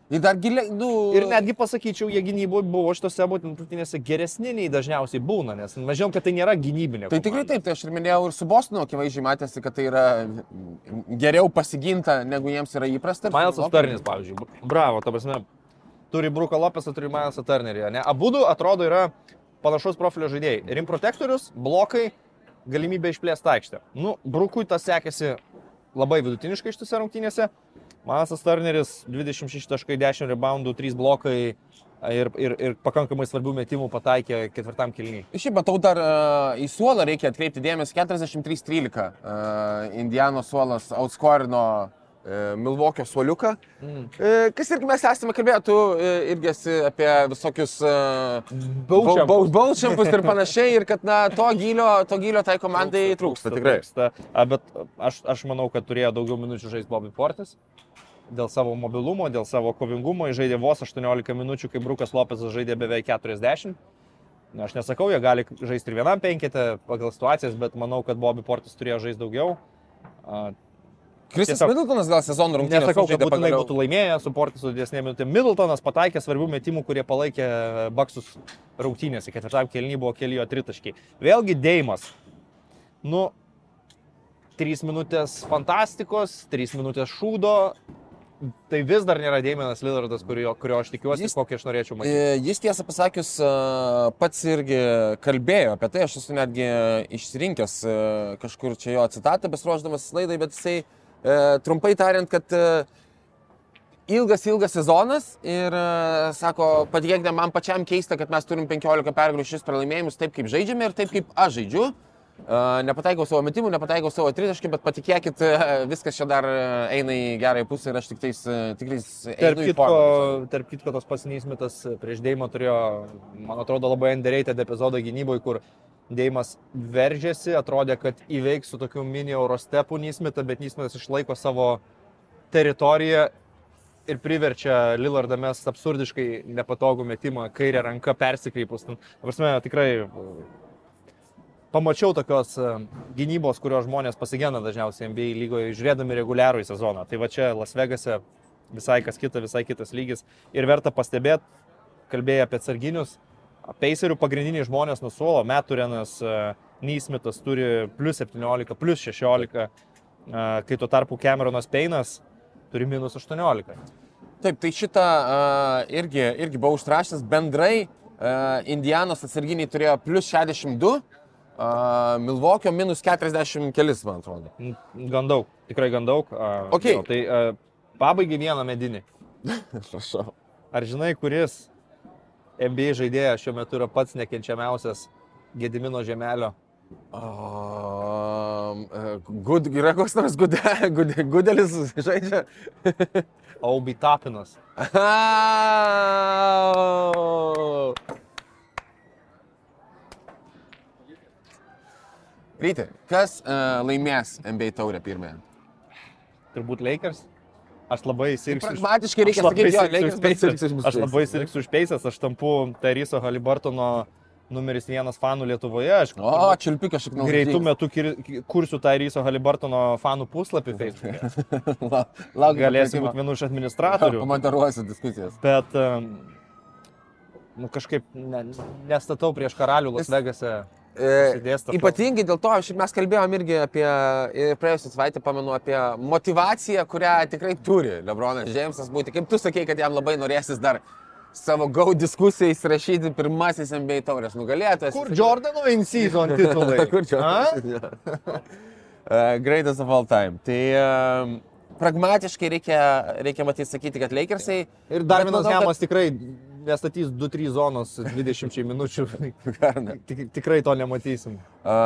Ir netgi pasakyčiau, jie gynyboje buvo šitose rungtynėse geresni nei dažniausiai būna, nes mes žinom, kad tai nėra gynybinė. Tai tikrai taip, tai aš ir minėjau ir su Bostonu, akivaizdžiai matėsi, kad tai yra geriau pasiginta, negu jiems yra įprasta. Milesas Turneris, pavyzdžiui, bravo, ta prasme, turi Brooką Lopesą, turi Milesą Turnerį, ne? Abudu atrodo yra panašaus profilio žaidėjai. Rim protektorius, blokai, galimybė išplėsti aikštę. Brookui tas sekėsi labai vidutiniškai šitose rungtynėse. Milesas Turneris 26 taškai, 10 reboundų, 3 blokai, ir pakankamai svarbių metimų pataikė ketvirtam kėliny. Šiaip matau dar į suolą reikia atkreipti dėmesį 43-13. Indianos suolas outscorino Milvokio suoliuką. Kas irgi mes esame kalbėję, tu irgi esi apie visokius baudžiampus ir panašiai, ir kad to gylio tai komandai trūksta tikrai. Bet aš manau, kad turėjo daugiau minučių žaisti Bobby Portis. Dėl savo mobilumo, dėl savo kovingumo, jis žaidė vos 18 minučių, kai Brukas Lopesas žaidė beveik 40. Aš nesakau, jie gali žaisti ir vienam penkete pagal situacijas, bet manau, kad Bobby Portis turėjo žaisti daugiau. Krisas Middletonas gal sezono rungtynės nesakau, kad būtinai būtų laimėję su Portisu didesnėm minutėm. Middletonas pataikė svarbių metimų, kurie palaikė Bucksus rungtynėse. Ketvirtam kėliny buvo keli jo tritaškiai. Vėlgi Deimas. 3 minutės fantastikos, 3 minutės šūdo. Tai vis dar nėra Damianas Lillardas, kurio aš tikiuosi, kokį aš norėčiau matyti. Jis tiesą pasakius pats irgi kalbėjo apie tai, aš esu netgi išsirinkęs kažkur čia jo citatą, besiruošdamas laidai, bet jisai trumpai tariant, kad ilgas sezonas ir sako, patikėkite, man pačiam keista, kad mes turim 15 pergalių, 6 pralaimėjimus taip, kaip žaidžiame ir taip, kaip aš žaidžiu. Nepataikau savo metimų, nepataikau savo tritaškį, bet patikėkit, viskas čia dar eina į gerąją pusę ir aš tikrais einu į formą. Tarp kitko, tos pats Neismitas prieš Deimą turėjo, man atrodo, labai underrated epizodą gynyboje, kur Deimas veržėsi, atrodė, kad įveiks su tokiu mini Eurostepu Neismitą, bet Neismitas išlaiko savo teritoriją ir priverčia Lillardą mest absurdiškai nepatogų metimą, kairę ranką persikreipus. Prasme, tikrai pamačiau tokios gynybos, kurios žmonės pasigenda dažniausiai NBA lygoje, žiūrėdami reguliarų į sezoną. Tai va čia Las Vegase visai kas kita, visai kitas lygis. Ir verta pastebėti, kalbėjai apie atsarginius, Pacerių pagrindiniai žmonės nuo suolo, Mathurenas, Neismitas turi plus 17, plus 16, kai tuo tarpu Cameronas Payne'as turi minus 18. Taip, tai šitą irgi buvau užrašęs. Bendrai Indianos atsarginiai turėjo plus 62, Milvokio minus 40 kelis, man atrodo. Gan daug, tikrai gan daug. Okay. Tai pabaigai vieną medinį. Prašau. Ar žinai, kuris NBA žaidėjas šiuo metu yra pats nekenčiamiausias Gedimino Žemelio? Yra koks nors Gudelis žaidžia? Obi Topinas. Ryti, kas laimės NBA taurę pirmąją? Turbūt Lakers. Aš labai sirgsiu. Pragmatiškai reikia sakyti, jo, Lakers, bet sirgsiu už Pacers. Aš labai sirgsiu už Pacers, aš tampu Tyreso Haliburtono numeris 1 fanų Lietuvoje. Čiulpikas šiek tiek. Greitų metų kursiu Tyreso Haliburtono fanų puslapį Facebook'e. Galėsiu būti vienu iš administratorių. Pamataruosiu diskusijas. Bet kažkaip nestatau prieš karalių Las Vegase. Ypatingai dėl to, mes kalbėjom irgi apie, praėjusią savaitę pamenu, apie motivaciją, kurią tikrai turi LeBronas Jamesas būti. Kaip tu sakei, kad jam labai norėsis dar savo diskusijai įsirašyti pirmasis NBA taurės nugalėtojas. Kur Jordano in-season titulai? Kur Jordanas? Greatest of all time. Tai pragmatiškai reikia matyti sakyti, kad Lakersai... Ir dar vienas Hamas tikrai nestatys 2-3 zonos 20 minučių. Tikrai to nematysim.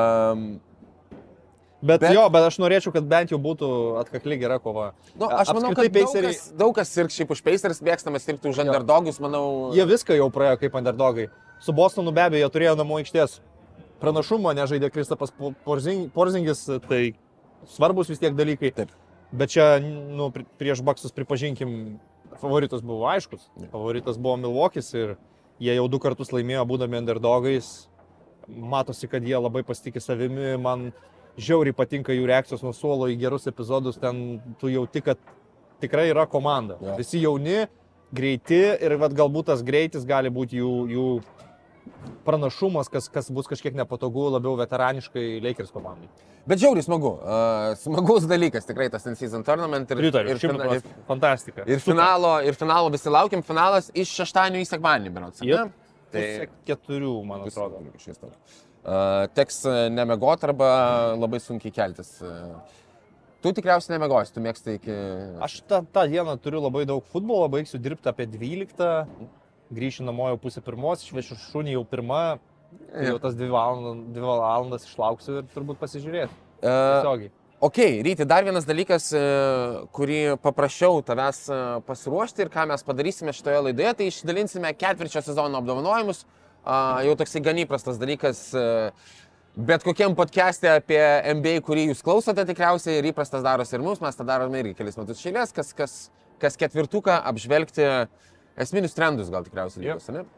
Bet aš norėčiau, kad bent jau būtų atkakli gera kova. Aš manau, kad daug kas sirgs šiaip už Pacers, mėgstamas sirgti už underdogus, manau... Jie viską jau praėjo kaip underdogai. Su Bostonu be abejo turėjo namų aikštės pranašumą, nežaidė Kristapas Porzingis, tai svarbus vis tiek dalykai. Taip. Bet čia prieš Bucksus pripažinkim, favoritas buvo aiškus. Favoritas buvo Milwaukee'is ir jie jau 2 kartus laimėjo būdami underdogais. Matosi, kad jie labai pasitikė savimi. Man žiauriai patinka jų reakcijos nuo suolo į gerus epizodus. Ten tu jauti, kad tikrai yra komanda. Ja. Visi jauni, greiti ir galbūt tas greitis gali būti jų pranašumas, kas bus kažkiek nepatogu, labiau veteraniškai Lakers komandai. Bet žiauriai smagu. Smagus dalykas tikrai tas in-season tournament. Fantastika. Ir finalo visi laukiam. Finalas iš šeštadienio į sekmadienį, berods. Tai 4, man atrodo. Teks nemiegot arba labai sunkiai keltis. Tu tikriausiai nemiegosi, tu mėgsti iki... Aš tą dieną turiu labai daug futbolo, baigsiu dirbti apie 12. grįšiu namo jau pusę pirmos, išvešiu šunį jau pirmą, jau tas 2 valandas išlauksiu ir turbūt pasižiūrėti. Tiesiogiai. Ok, Ryti, dar vienas dalykas, kurį paprašiau tavęs pasiruošti ir ką mes padarysime šitoje laidoje, tai išdalinsime ketvirčio sezono apdovanojimus. Jau toksai gan įprastas dalykas bet kokiam podcast'e apie NBA, kurį jūs klausote tikriausiai, ir įprastas darosi ir mums, mes tą darome irgi kelis metus šėlės, kas ketvirtuką apžvelgti esminius trendus gal tikriausiai lygus, ne?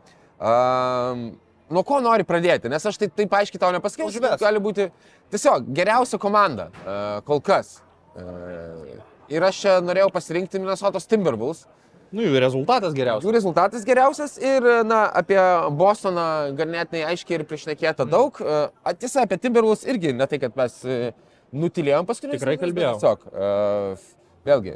Nuo ko nori pradėti, nes aš taip aiškiai tau nepasakysiu, bet gali būti tiesiog geriausia komanda kol kas. Ir aš čia norėjau pasirinkti Minnesotos Timberwolves. Nu, jų rezultatas geriausias. Jų rezultatas geriausias ir, na, apie Bostoną ganėtinai aiškiai ir priešnekėta daug. Tiesa, apie Timberwolves irgi, ne tai, kad mes nutilėjom paskutinius. Tikrai kalbėjom. Tiesiog, vėlgi,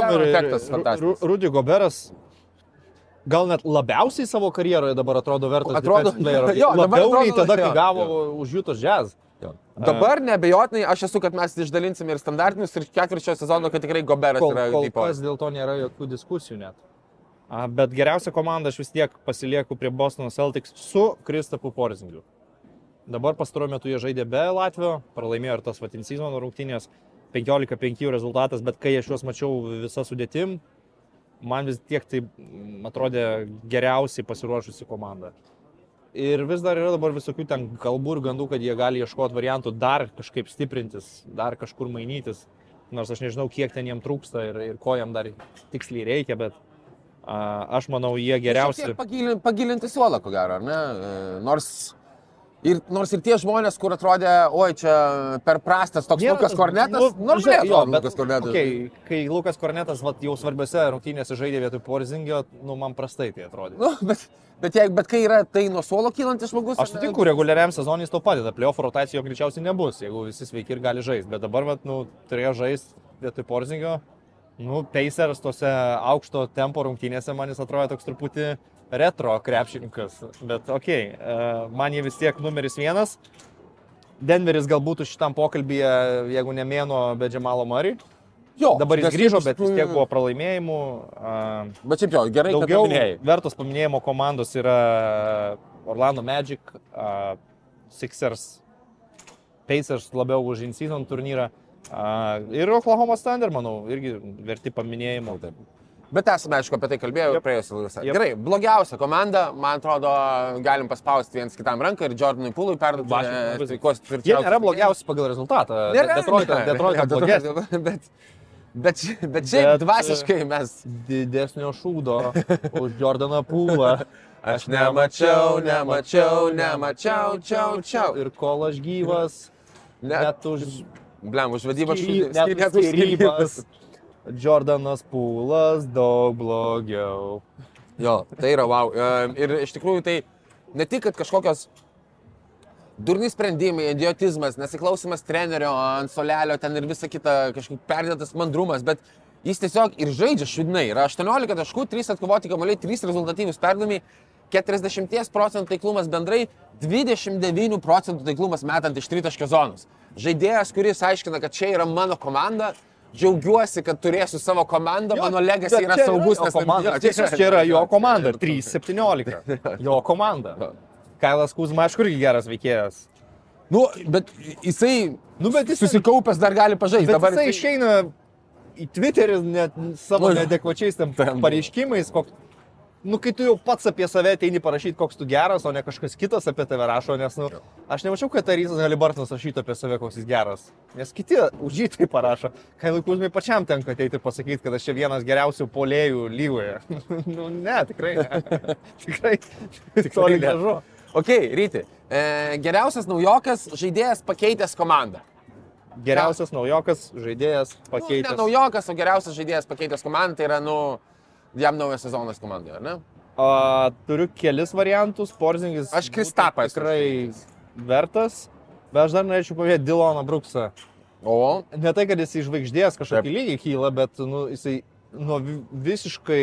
Rudy Goberas gal net labiausiai savo karjeroje dabar atrodo vertas defensive player. Labiau nei tada, kai gavo už Utah Jazz. Dabar nebejotinai, aš esu, kad mes išdalinsime ir standartinius, ir ketvirčio sezono, kad tikrai Goberas yra. Kol kas dėl to nėra jokių diskusijų net. Bet geriausia komanda aš vis tiek pasilieku prie Bostono Celtics su Kristapu Porzingiu. Dabar pastaruoju metu jie žaidė be Latvio, pralaimėjo ir tas in-season rungtynės, 15-5 rezultatas, bet kai aš juos mačiau visą sudėtim, man vis tiek tai atrodė geriausiai pasiruošusi komanda. Ir vis dar yra dabar visokių ten kalbų ir gandų, kad jie gali ieškoti variantų dar kažkaip stiprintis, dar kažkur mainytis. Nors aš nežinau, kiek ten jiem trūksta ir ko jam dar tiksliai reikia, bet aš manau, jie geriausi. Pagilinti suolą, ko gero, ar ne? Nors ir tie žmonės, kur atrodė, oi, čia per prastas toks Lukas Kornetas, Lukas Kornetas. Okay, kai Lukas Kornetas jau svarbiose rungtynėse žaidė vietoj Porzingio, man prastai tai atrodė. Bet kai yra tai nuo suolo kylantis žmogus... Aš sutinku, reguliariam sezonui to padeda, playoff rotacijos greičiausiai nebus, jeigu visi sveiki ir gali žaisti. Bet dabar, turėjo žaisti vietoj Porzingio. Pacers tose aukšto tempo rungtynėse man jis atrodė toks truputį retro krepšininkas. Bet okei, man jie vis tiek numeris 1. Denveris galbūt šitam pokalbyje, jeigu ne mėnuo, be Jamalo Murray. Jo, dabar jis grįžo, bet vis tiek buvo pralaimėjimų. Bet šiaip jau, gerai, kad paminėjai. Vertos paminėjimo komandos yra Orlando Magic, Sixers, Pacers labiau už in-season turnyrą ir Oklahoma Thunder, manau, irgi verti paminėjimo. Bet esame, aišku, apie tai kalbėjau praėjusią laidą. Gerai, blogiausia komanda, man atrodo, galim paspausti viens kitam ranką ir Jordanui Poolui perduoti. Jie nėra blogiausi pagal rezultatą. Detroitas blogesnis. Bet šiaip dvasiškai mes... Didesnio šūdo už Jordaną Poolą. Aš nemačiau. Ir kol aš gyvas, net už... Už vadybą skyrybas. Jordanas Poolas daug blogiau. Jo, tai yra wow. Ir iš tikrųjų tai ne tik, kad kažkokios durni sprendimai, idiotizmas, nesiklausimas trenerio ant solelio ten ir visa kita kažkaip perdėtas mandrumas, bet jis tiesiog ir žaidžia šudinai. Yra 18 taškų, 3 atkovoti kamuoliai, 3 rezultatyvūs perdavimai, 40% taiklumas bendrai, 29% taiklumas metant iš tritaškio zonos. Žaidėjas, kuris aiškina, kad čia yra mano komanda, džiaugiuosi, kad turėsiu savo komandą, mano legacy yra saugus. Čia yra jo komanda, 3-17. Jo komanda. Kailas Kuzma, aišku, irgi geras veikėjas. Bet jisai susikaupęs dar gali pažaisti. Bet jisai išeina į Twitterį net savo neadekvačiais pareiškimais, kai tu jau pats apie save ateini parašyti, koks tu geras, o ne kažkas kitas apie tave rašo, nes, aš nemačiau, kad Tyrese Haliburtonas rašytų apie save, koks jis geras, nes kiti už jį tai parašo. Kailui Kuzmai pačiam tenka ateiti ir pasakyti, kad aš čia vienas geriausių puolėjų lygoje. Ne, tikrai ne. Tikrai gražu. Ok, Ryti, geriausias naujokas žaidėjas pakeitęs komandą. Geriausias naujokas žaidėjas pakeitęs. Ne naujokas, o geriausias žaidėjas pakeitęs komandą, tai yra, jam naujas sezonas komandoje, ar ne? Turiu kelis variantus, Porzingis aš Kristapą tikrai vertas, bet aš dar norėčiau paminėti Dyloną Brooksą. Ne tai, kad jis žvaigždės kažkokį lygį kyla, bet jisai visiškai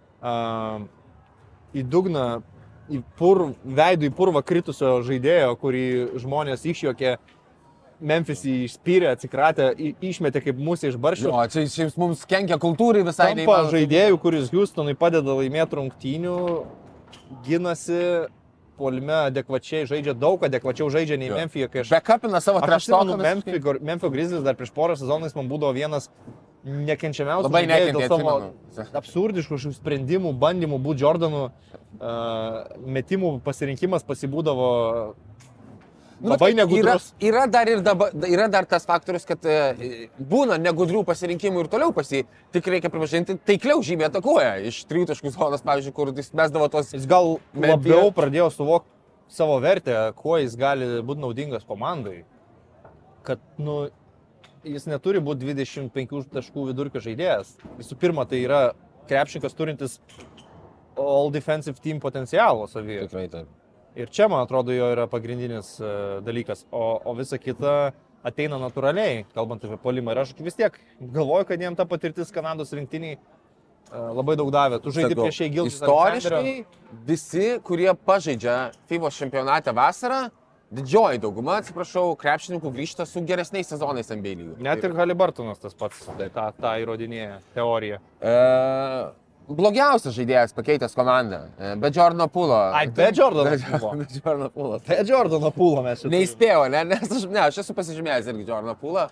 į dugną, veidų į purvą kritusio žaidėjo, kurį žmonės išjuokė, Memphis'į išspyrė, atsikratė, išmetė kaip musė iš barščių. Čia šiaip mums kenkia kultūrai visai. Tampa žaidėjų, kuris Houstonui padeda laimėti rungtynių, ginasi, puolime adekvačiai žaidžia, daug adekvačiau žaidžia nei Memphie. Backupina savo treštoką. Memphie Grizzlies dar prieš porą sezonais man būdavo vienas nekenčiamiausių Labai žaidėjų dėl nekentė, savo atsimenu. absurdiškų sprendimų, bandymų būti Jordanu, metimų pasirinkimas pasibūdavo labai negudrus. Yra dar tas faktorius, kad būna negudrių pasirinkimų ir toliau tik reikia pripažinti, taikliau žymiai atakuoja iš 3 taškų zonos, pavyzdžiui, kur jis mesdavo tos... Jis gal labiau pradėjo suvokti savo vertę, kuo jis gali būti naudingas komandai. Kad, jis neturi būti 25 taškų vidurkio žaidėjas. Visų pirma, tai yra krepšininkas turintis all defensive team potencialo savyje. Tikrai taip. Ir čia, man atrodo, jo yra pagrindinis dalykas, o visa kita ateina natūraliai, kalbant apie puolimą. Ir aš vis tiek galvoju, kad jiem ta patirtis Kanados rinktiniai labai daug davė. Tu žaidži prieš jį Gildas istoriškai, visi, kurie pažaidžia FIBA čempionate vasarą, didžioji dauguma, atsiprašau, krepšininkų grįžta su geresniais sezonais NBA lygių. Net ir Haliburtonas tas pats, tą įrodinėja teoriją. Blogiausias žaidėjas pakeitęs komandą. Be Jordano Poole'o. Be Jordano Poole'o. Be Jordano Poole'o mes čia. Neįspėjau, nes aš esu pasižymėjęs irgi Jordano Poole'o.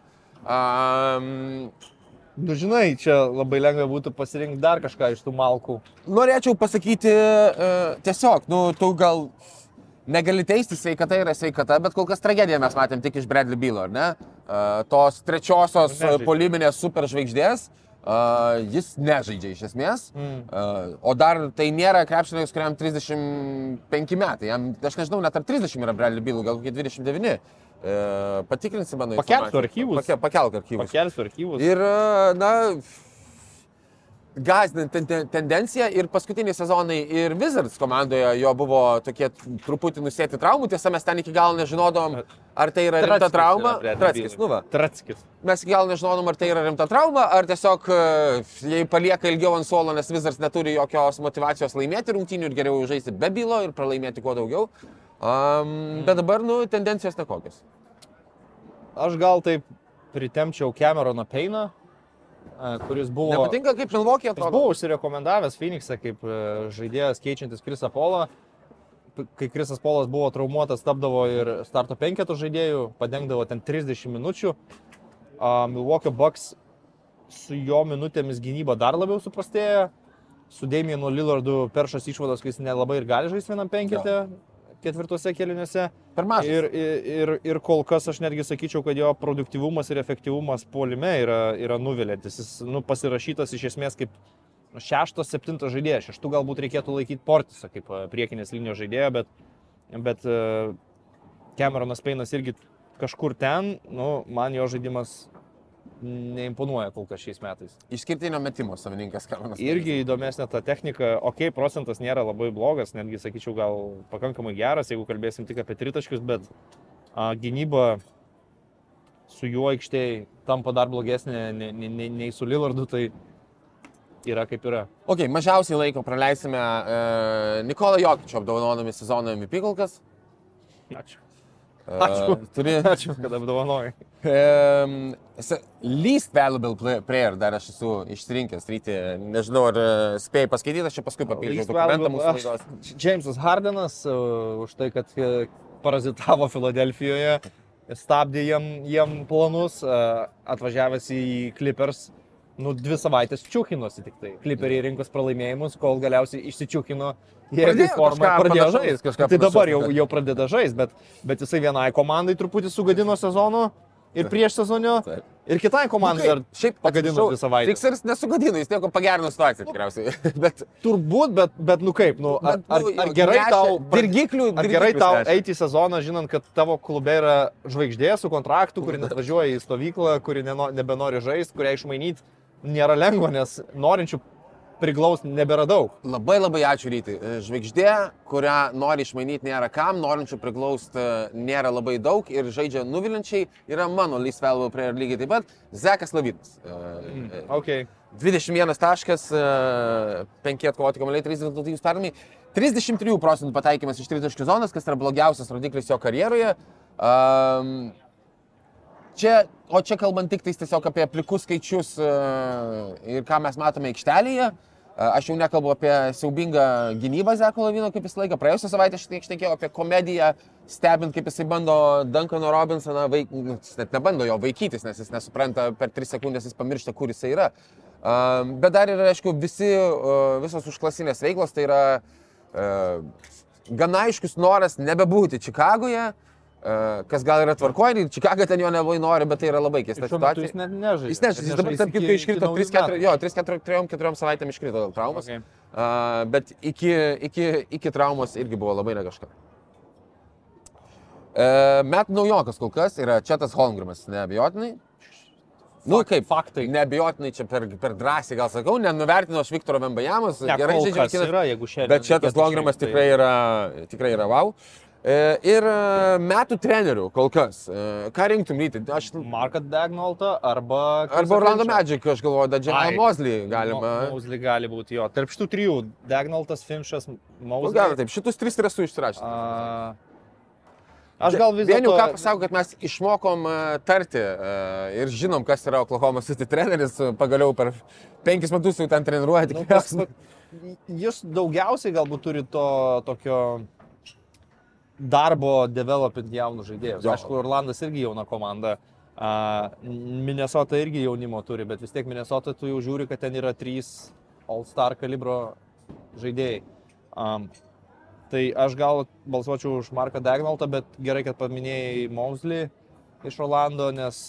Žinai, čia labai lengva būtų pasirinkti dar kažką iš tų malkų. Norėčiau pasakyti tiesiog, tu gal negali teisti, sveikata yra sveikata, bet kol kas tragediją mes matėm tik iš Bradley Bealo, ar ne? Tos trečiosios puoliminės superžvaigždės. Jis nežaidžia iš esmės, o dar tai nėra krepšininkas, kuriam 35 metai, aš nežinau, net ar 30 yra Bradley Bealo, gal kokie 29. Patikrinsi mano informaciją. Pakelk archyvus. Ir, gąsdinti tendencija ir paskutiniai sezonai ir Wizards komandoje jo buvo tokie truputį nusėti traumų, tiesa mes ten iki galo nežinodom, ar tai yra rimta trauma. Trackis. Mes iki galo nežinodom, ar tai yra rimta trauma, ar tiesiog jei palieka ilgiau ant suolo, nes Wizards neturi jokios motivacijos laimėti rungtynių ir geriau žaisti be Bealo ir pralaimėti kuo daugiau. Bet dabar, tendencijos nekokios. Aš gal taip pritempčiau Cameroną Payne'ą, kuris buvo... Nepatinka, kaip Milwaukee atrodo? Jis buvo užsirekomendavęs Phoenix'ą kaip žaidėjas keičiantis Chrisą Paulą. Kai Chrisas Paulas buvo traumuotas, tapdavo ir starto 5 žaidėjų, padengdavo ten 30 minučių. Milwaukee Bucks su jo minutėmis gynyba dar labiau suprastėjo. Su Damianu Lillardu peršas išvados, kai jis nelabai ir gali žaisti vienam 5 ketvirtose kėliniuose. Per mažas. Ir kol kas aš netgi sakyčiau, kad jo produktyvumas ir efektyvumas puolime yra nuvilintis. Jis pasirašytas iš esmės kaip 6-7 žaidėjas. 6 galbūt reikėtų laikyti Portisą kaip priekinės linijos žaidėją, bet Cameronas Payne'as irgi kažkur ten, man jo žaidimas neimponuoja kol kas šiais metais. Išskirtinio metimo savininkas Cameronas. Irgi įdomesnė ta technika. Procentas nėra labai blogas, netgi sakyčiau gal pakankamai geras, jeigu kalbėsim tik apie tritaškius, bet gynyba su juo aikštėje tampa dar blogesnė nei su Lillardu, tai yra kaip yra. Mažiausiai laiko praleisime Nikolą Jokičių apdovanodami sezono MVP kol kas. Ačiū. Ačiū, kad apdovanojai. Least valuable player dar aš esu išsirinkęs ryti. Nežinau, ar spėjai paskaityti, aš čia paskui papildžiau dokumentą mūsų laidos. Jamesas Hardenas už tai, kad parazitavo Filadelfijoje, stabdė jiem planus, atvažiavęs į Clippers. 2 savaitės čiūkinosi tik tai. Clipperiai rinkos pralaimėjimus, kol galiausiai išsičiūkino. Jie formą pradėjo žaisti. Tai dabar jau pradeda žaisti, bet jisai vienai komandai truputį sugadino sezono ir prieš sezonio. Ir kitai komandai dar pagadino 2 savaitės. Sixers nesugadino, jis nieko pagerino situaciją tikriausiai. Turbūt, bet kaip, ar gerai tau eiti į sezoną, žinant, kad tavo klube yra žvaigždė su kontraktu, kuri atvažiuoja į stovyklą, kuri nebenori žaisti, kurią išmainyti nėra lengva, nes norinčių priglaust nebėra daug. Labai ačiū ryti. Žvaigždė, kurią nori išmainyti nėra kam, norinčių priglaust nėra labai daug ir žaidžia nuvilinčiai, yra mano least valuable player lygiai taip pat, Zekas Lavinas. 21 taškas, 5 atkovoti kamuoliai, 3 rezultatyvūs perdavimai, 33% pataikymas iš 3 taškų zonos, kas yra blogiausias rodiklis jo karjeroje. Čia kalbant tik tiesiog apie plikus skaičius ir ką mes matome aikštelėje, Aš jau nekalbu apie siaubingą gynybą Zeko Lavino, kaip jis laiką. Praėjusią savaitę aš šnekėjau apie komediją, stebint, kaip jisai bando Duncano Robinsoną, jis net nebando jo vaikytis, nes jis nesupranta, per 3 sekundės jis pamiršta, kur jisai yra. Bet dar yra, aišku, visos užklasinės veiklos, tai yra gana aiškus noras nebebūti Čikagoje, kas gal yra tvarkoje, Čikaga ten jo nelabai nori, bet tai yra labai keista situacija. Jis net nežaidžia. Jis nežaidžia, jis dabar, tarp kitko, iškrito 3-4 savaitėm iškrito dėl traumos, bet iki traumos irgi buvo labai nekažka. Metų naujokas kol kas yra Četas Holmgrenas, neabejotinai. Kaip faktai. Neabejotinai čia per drąsiai gal sakau, nenuvertino aš Viktoro Vembajamas, gerai žaidžia, bet Četas Holmgrenas tikrai yra wow. Ir metų trenerių kol kas. Ką rinktum ryti? Marką Dagnoltą arba Orlando Magic, aš galvoju, Džemal Mosley galima. Mosley gali būti jo. Tarp šitų 3, Dagnoltas, Finchas, Mosley. Gal taip, šitus 3 esu išsirašęs. Aš gal vis dėlto... Vieniu ką pasakau, kad mes išmokom tarti ir žinom, kas yra Oklahoma City treneris, pagaliau per 5 metus jau ten treniruoja tikriausiai. Jis daugiausiai galbūt turi to tokio darbo developint jaunų žaidėjus. Aišku, Orlandas irgi jauna komanda, Minnesota irgi jaunimo turi, bet vis tiek Minnesota tu jau žiūri, kad ten yra 3 All-Star kalibro žaidėjai. Tai aš gal balsuočiau už Marką Dagnoltą, bet gerai, kad paminėjai Mosley iš Orlando, nes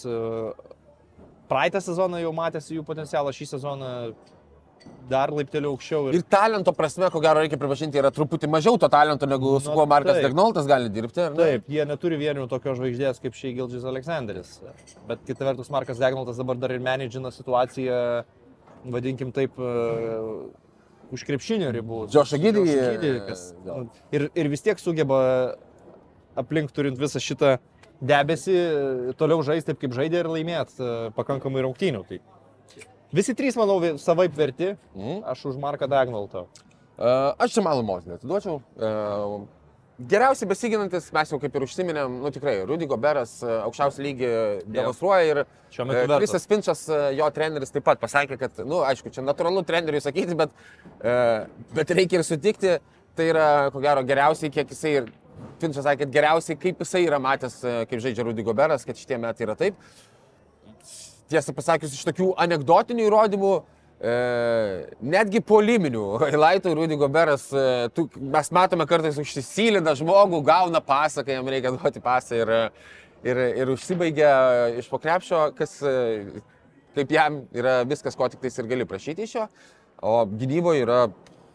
praeitą sezoną jau matėsi jų potencialą, šį sezoną dar laipteliu aukščiau. Ir talento prasme, ko gero reikia pripažinti, yra truputį mažiau to talento, negu su kuo Markas Dagnoltas gali dirbti. Taip, jie neturi vienių tokios žvaigždės kaip Shai Gilgeous-Alexanderis. Bet kita vertus, Markas Dagnoltas dabar dar ir menedžina situaciją, vadinkim taip, už krepšinio ribų. Josh'ą Giddey. Ir vis tiek sugeba aplink turint visą šitą debesį toliau žaisti taip, kaip žaidė ir laimėti pakankamai rungtynių. Tai visi 3, manau, savaip verti. Aš už Marką Dagnoltą. Aš Džemalui Mosley atiduočiau. Geriausiai besiginantis, mes jau kaip ir užsiminėm, tikrai, Rudy Goberas aukščiausią lygį demonstruoja ir Chrisas Finchas, jo treneris, taip pat pasakė, kad, aišku, čia natūralu treneriui sakyti, bet reikia ir sutikti, tai yra, ko gero, geriausiai, kiek jisai ir Finchas sakė, kad geriausiai, kaip jisai yra matęs, kaip žaidžia Rudy Goberas, kad šitie metai yra taip. Tiesą pasakius, iš tokių anekdotinių įrodymų, netgi poliminių highlightų Rudy Goberas, mes matome kartais užsisylina žmogų, gauna pasą, kai jam reikia duoti pasą ir užsibaigia iš po krepšio, kas kaip jam yra viskas, ko tik tais ir gali prašyti iš jo, o gynyboje yra...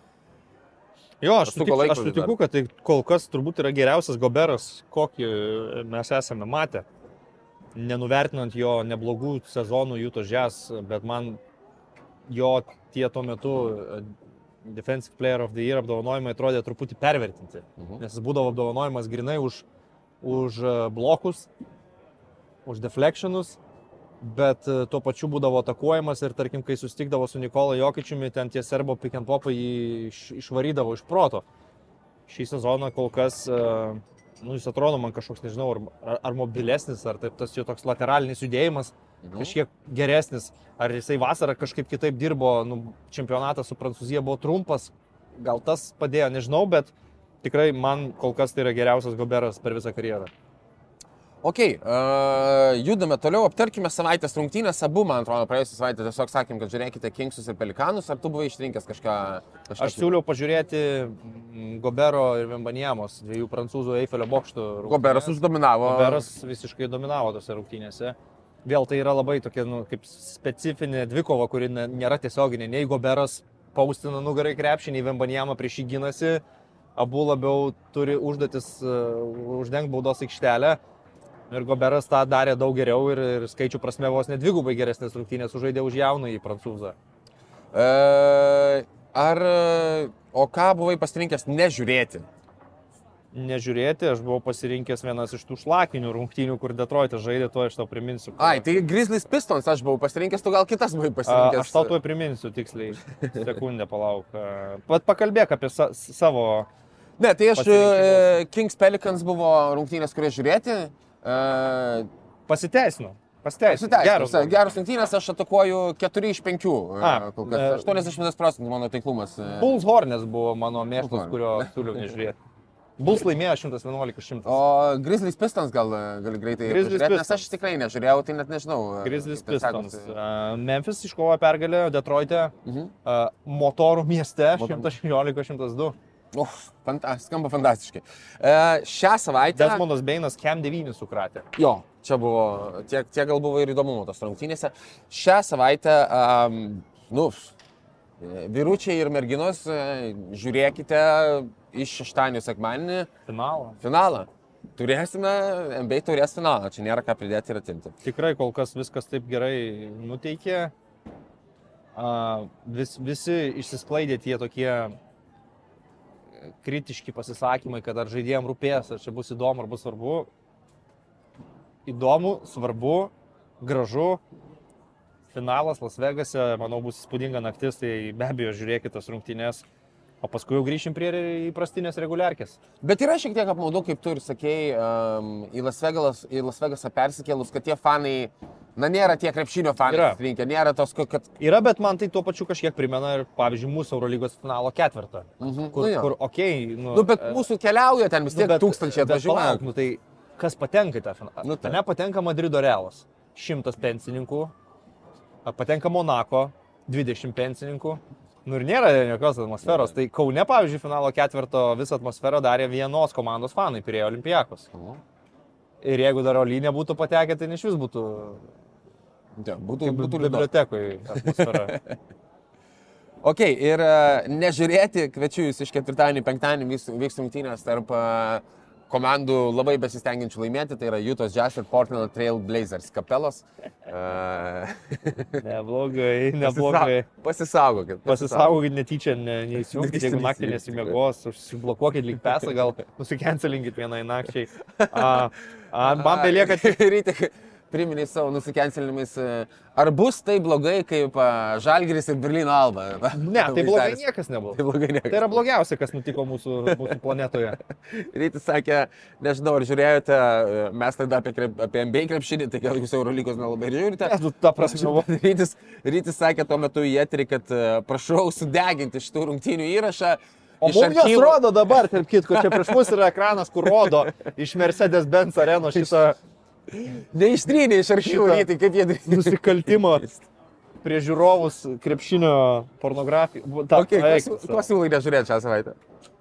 Jo, aš sutiku, kad tai kol kas turbūt yra geriausias Goberas, kokį mes esame matę. Nenuvertinant jo neblogų sezonų Utah Jazz, bet man jo tie tuo metu Defensive Player of the Year apdovanojimai atrodė truputį pervertinti, nes jis būdavo apdovanojimas grinai už blokus, už deflectionus, bet tuo pačiu būdavo atakuojamas ir tarkim, kai susitikdavo su Nikola Jokičiumi, ten tie serbo pick and popai jį išvarydavo iš proto. Šį sezoną kol kas... jis atrodo man kažkoks, nežinau, ar mobilesnis, ar taip tas jo toks lateralinis judėjimas kažkiek geresnis, ar jisai vasarą kažkaip kitaip dirbo, čempionatas su Prancūzija buvo trumpas, gal tas padėjo, nežinau, bet tikrai man kol kas tai yra geriausias Goberas per visą karjerą. Ok, judame toliau, aptarkime savaitės rungtynės, abu, man atrodo, praėjusią savaitę tiesiog sakėm, kad žiūrėkite Kingsus ir Pelikanus, ar tu buvai išrinkęs kažką? Aš siūliau pažiūrėti Gobero ir Vembanjamos, 2 prancūzų Eifelio bokštų rungtynės. Goberas uždominavo. Goberas visiškai dominavo tose rungtynėse. Vėl tai yra labai tokia, kaip specifinė dvikova, kuri nėra tiesioginė. Nei Goberas paustina nugarai krepšį, nei Vembanjama prieš jį ginasi. Abu labiau turi užduotis uždengti baudos aikštelę. Ir Goberas tą darė daug geriau ir skaičių prasme vos ne 2 geresnės rungtynės sužaidė už jaunąjį prancūzą. O ką buvai pasirinkęs nežiūrėti? Nežiūrėti, aš buvau pasirinkęs vienas iš tų šlakinių rungtynių, kur Detroitas žaidė, to aš tau priminsiu. Tai Grizzlies Pistons aš buvau pasirinkęs, tu gal kitas buvai pasirinkęs. Aš tau tuoj priminsiu tiksliai, sekundę palauk. Pakalbėk apie savo... Ne, tai aš Kings Pelicans buvo rungtynės, kurias žiūrėti. Pasiteisino. Pasiteisino. Geros rungtynės, aš atakuoju 4 iš 5. 80% mano taiklumas. Bulls Hornets buvo mano mėštas, kurio siūliau nežiūrėti. Bulls laimėjo 111-100. O Grizzlies Pistons gal greitai pažiūrėti, nes aš tikrai nežiūrėjau, tai net nežinau. Grizzlies Pistons. Memphis iškovojo pergalę Detroite, motorų mieste 116-102. Skamba fantastiškai. Šią savaitę... Desmondas Bainas Cam 9 sukratė. Jo, čia buvo, tiek gal buvo ir įdomumo tos rungtynėse. Šią savaitę, vyručiai ir merginos, žiūrėkite iš šeštadienio sekmadienį finalą. Turėsime NBA taurės finalą, čia nėra ką pridėti ir atimti. Tikrai kol kas viskas taip gerai nuteikė. Visi išsisklaidė tie tokie kritiški pasisakymai, kad ar žaidėjams rūpės, ar čia bus įdomu, ar bus svarbu. Įdomu, svarbu, gražu. Finalas Las Vegase, manau, bus įspūdinga naktis, tai be abejo žiūrėkite tas rungtynės, o paskui jau grįšim prie įprastinės reguliarkės. Bet yra šiek tiek apmaudu, kaip tu ir sakei, į Las Vegasą persikėlus, kad tie fanai, nėra tie krepšinio fanai susirinkę, nėra tos, kad... Yra, bet man tai tuo pačiu kažkiek primena ir, pavyzdžiui, mūsų Eurolygos finalo ketvirtą. Kur okei... bet mūsų keliauja ten vis tiek tūkstančiai atvažiuoja. Tai kas patenka į tą finalą? Ten patenka Madrido Realas, 100 pensininkų, patenka Monako, 20 pensininkų. Ir nėra jokios atmosferos. Tai Kaune, pavyzdžiui, finalo ketvirto visą atmosferą darė vienos komandos fanai, Pirėjo Olimpijakos. Ir jeigu dar Olinė būtų patekę, tai iš vis būtų... Būtų bibliotekoje atmosfera. Ok, ir nežiūrėti, kviečiu jūs iš ketvirtadienį, penktadienį vyks rungtynės tarp komandų labai besistengiančių laimėti, tai yra Utah Jazz ir Portland Trail Blazers kapelos. Neblogai. Pasisaugokit. Pasisaugokit netyčia, neįsijungkit, jeigu naktį nesimiegos, užsiblokuokit lyg pesą, gal nusikenselinkit vienai nakčiai. Man belieka... Priminiai savo nusikenselinimais, ar bus tai blogai kaip Žalgiris ir Berlyno Alba? Ne, tai blogai niekas nebuvo. Tai yra blogiausia, kas nutiko mūsų planetoje. Rytis sakė, nežinau, ar žiūrėjote, mes tada apie NBA krepšinį, tai gal jūs Eurolygos nelabai žiūrite. Ta prasme, Rytis sakė tuo metu į eterį, kad prašau sudeginti šitų rungtynių įrašą. O mums jos rodo dabar, tarp kitko, čia prieš mus yra ekranas, kur rodo iš Mercedes-Benz arenos šitą... Neištrynė iš archyvų, tai kaip jie darys. Nusikaltimo prie žiūrovus krepšinio pornografijų. Kuo siūlai nežiūrėti šią savaitę?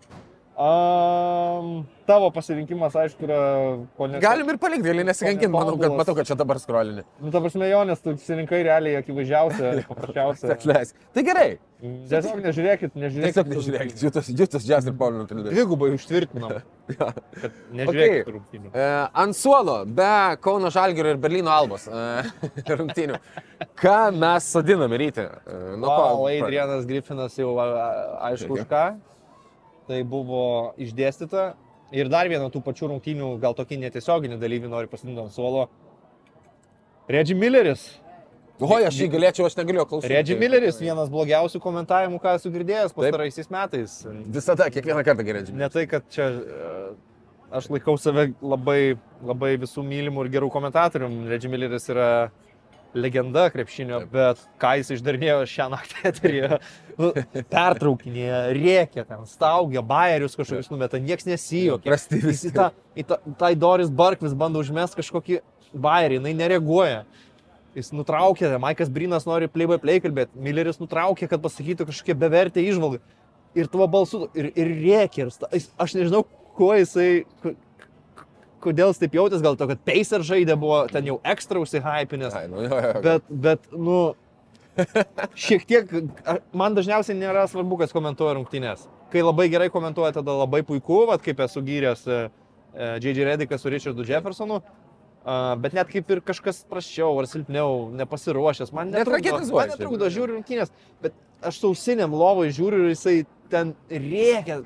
Tavo pasirinkimas, aišku, yra... Galim ir palikti, gali nesikankinti, matau, kad čia dabar skrolini. Ta prasme, Jonės, tu pasirinkai realiai akivaizdžiausią, paprasčiausią. Tai gerai. Tiesiog nežiūrėkit. Tiesiog nežiūrėkit. Utah Jazz ir Portland Trail. Dvigubai užtvirtinam, kad nežiūrėkit rungtynių. Ant suolo, be Kauno Žalgirio ir Berlyno Albos rungtynių. Ką mes sodiname ryti? Adrianas Griffinas jau aišku už ką. Tai buvo išdėstyta. Ir dar vieną tų pačių rungtynių, gal tokį netiesioginį dalyvį noriu pasidinti ant suolo. Reggie Milleris. Aš jį galėčiau, aš negalėjau klausyti. Reggie Milleris, vienas blogiausių komentavimų, ką esu girdėjęs pastaraisiais metais. Visada, kiekvieną kartą gerai. Ne tai, kad čia aš laikau save labai, labai visų mylimų ir gerų komentatorių. Reggie Milleris yra legenda krepšinio, bet ką jis išdarinėjo šią naktį eteryje, pertraukinėje, rėkė, ten staugia, bajerius kažkokius numeta, nieks nesijuokė. Jis į tą Doris Burke vis bando užmest kažkokį bajerį, jinai nereaguoja. Jis nutraukė, Maikas Brinas nori play-by-play kalbėti, Milleris nutraukė, kad pasakytų kažkokie bevertė įžvalgai. Ir tavo balsu, ir rėkė, aš nežinau, kuo jisai... Kodėl jis taip jautės, gal to, kad Pacer žaidė buvo ten jau ekstra užsihypinęs, bet, šiek tiek, man dažniausiai nėra svarbu, kas komentuoja rungtynės. Kai labai gerai komentuoja, tada labai puiku, kaip esu gyręs J.J. Redikas su Richardu Jeffersonu, bet net kaip ir kažkas prasčiau ar silpniau, nepasiruošęs, man netrukdo žiūriu rungtynės, bet aš su ausinėm lovoj žiūriu ir jisai ten rėkia.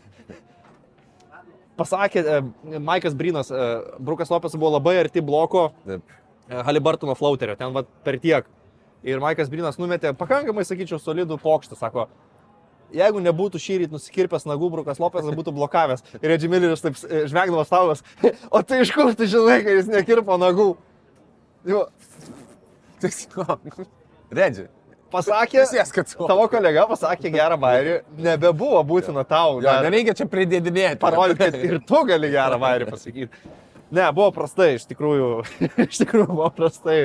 Pasakė, Maikas Brinas, Brukas Lopesas buvo labai arti bloko Haliburtono flauterio, ten per tiek. Ir Maikas Brinas numetė pakankamai, sakyčiau, solidų pokštą, sako, jeigu nebūtų šįryt nusikirpęs nagų, Brukas Lopesas būtų blokavęs. Ir Reggie Milleris taip žvegdavo stavas, o tai iš kur tu žinai, kad jis nekirpo nagų? Redži. Pasakė, Kad tavo kolega pasakė gerą bairį, nebebuvo būtina tau. Jo, nereikia čia pridėdinėti. Parodyti, kad ir tu gali gerą bairį pasakyti. Ne, buvo prastai, iš tikrųjų buvo prastai.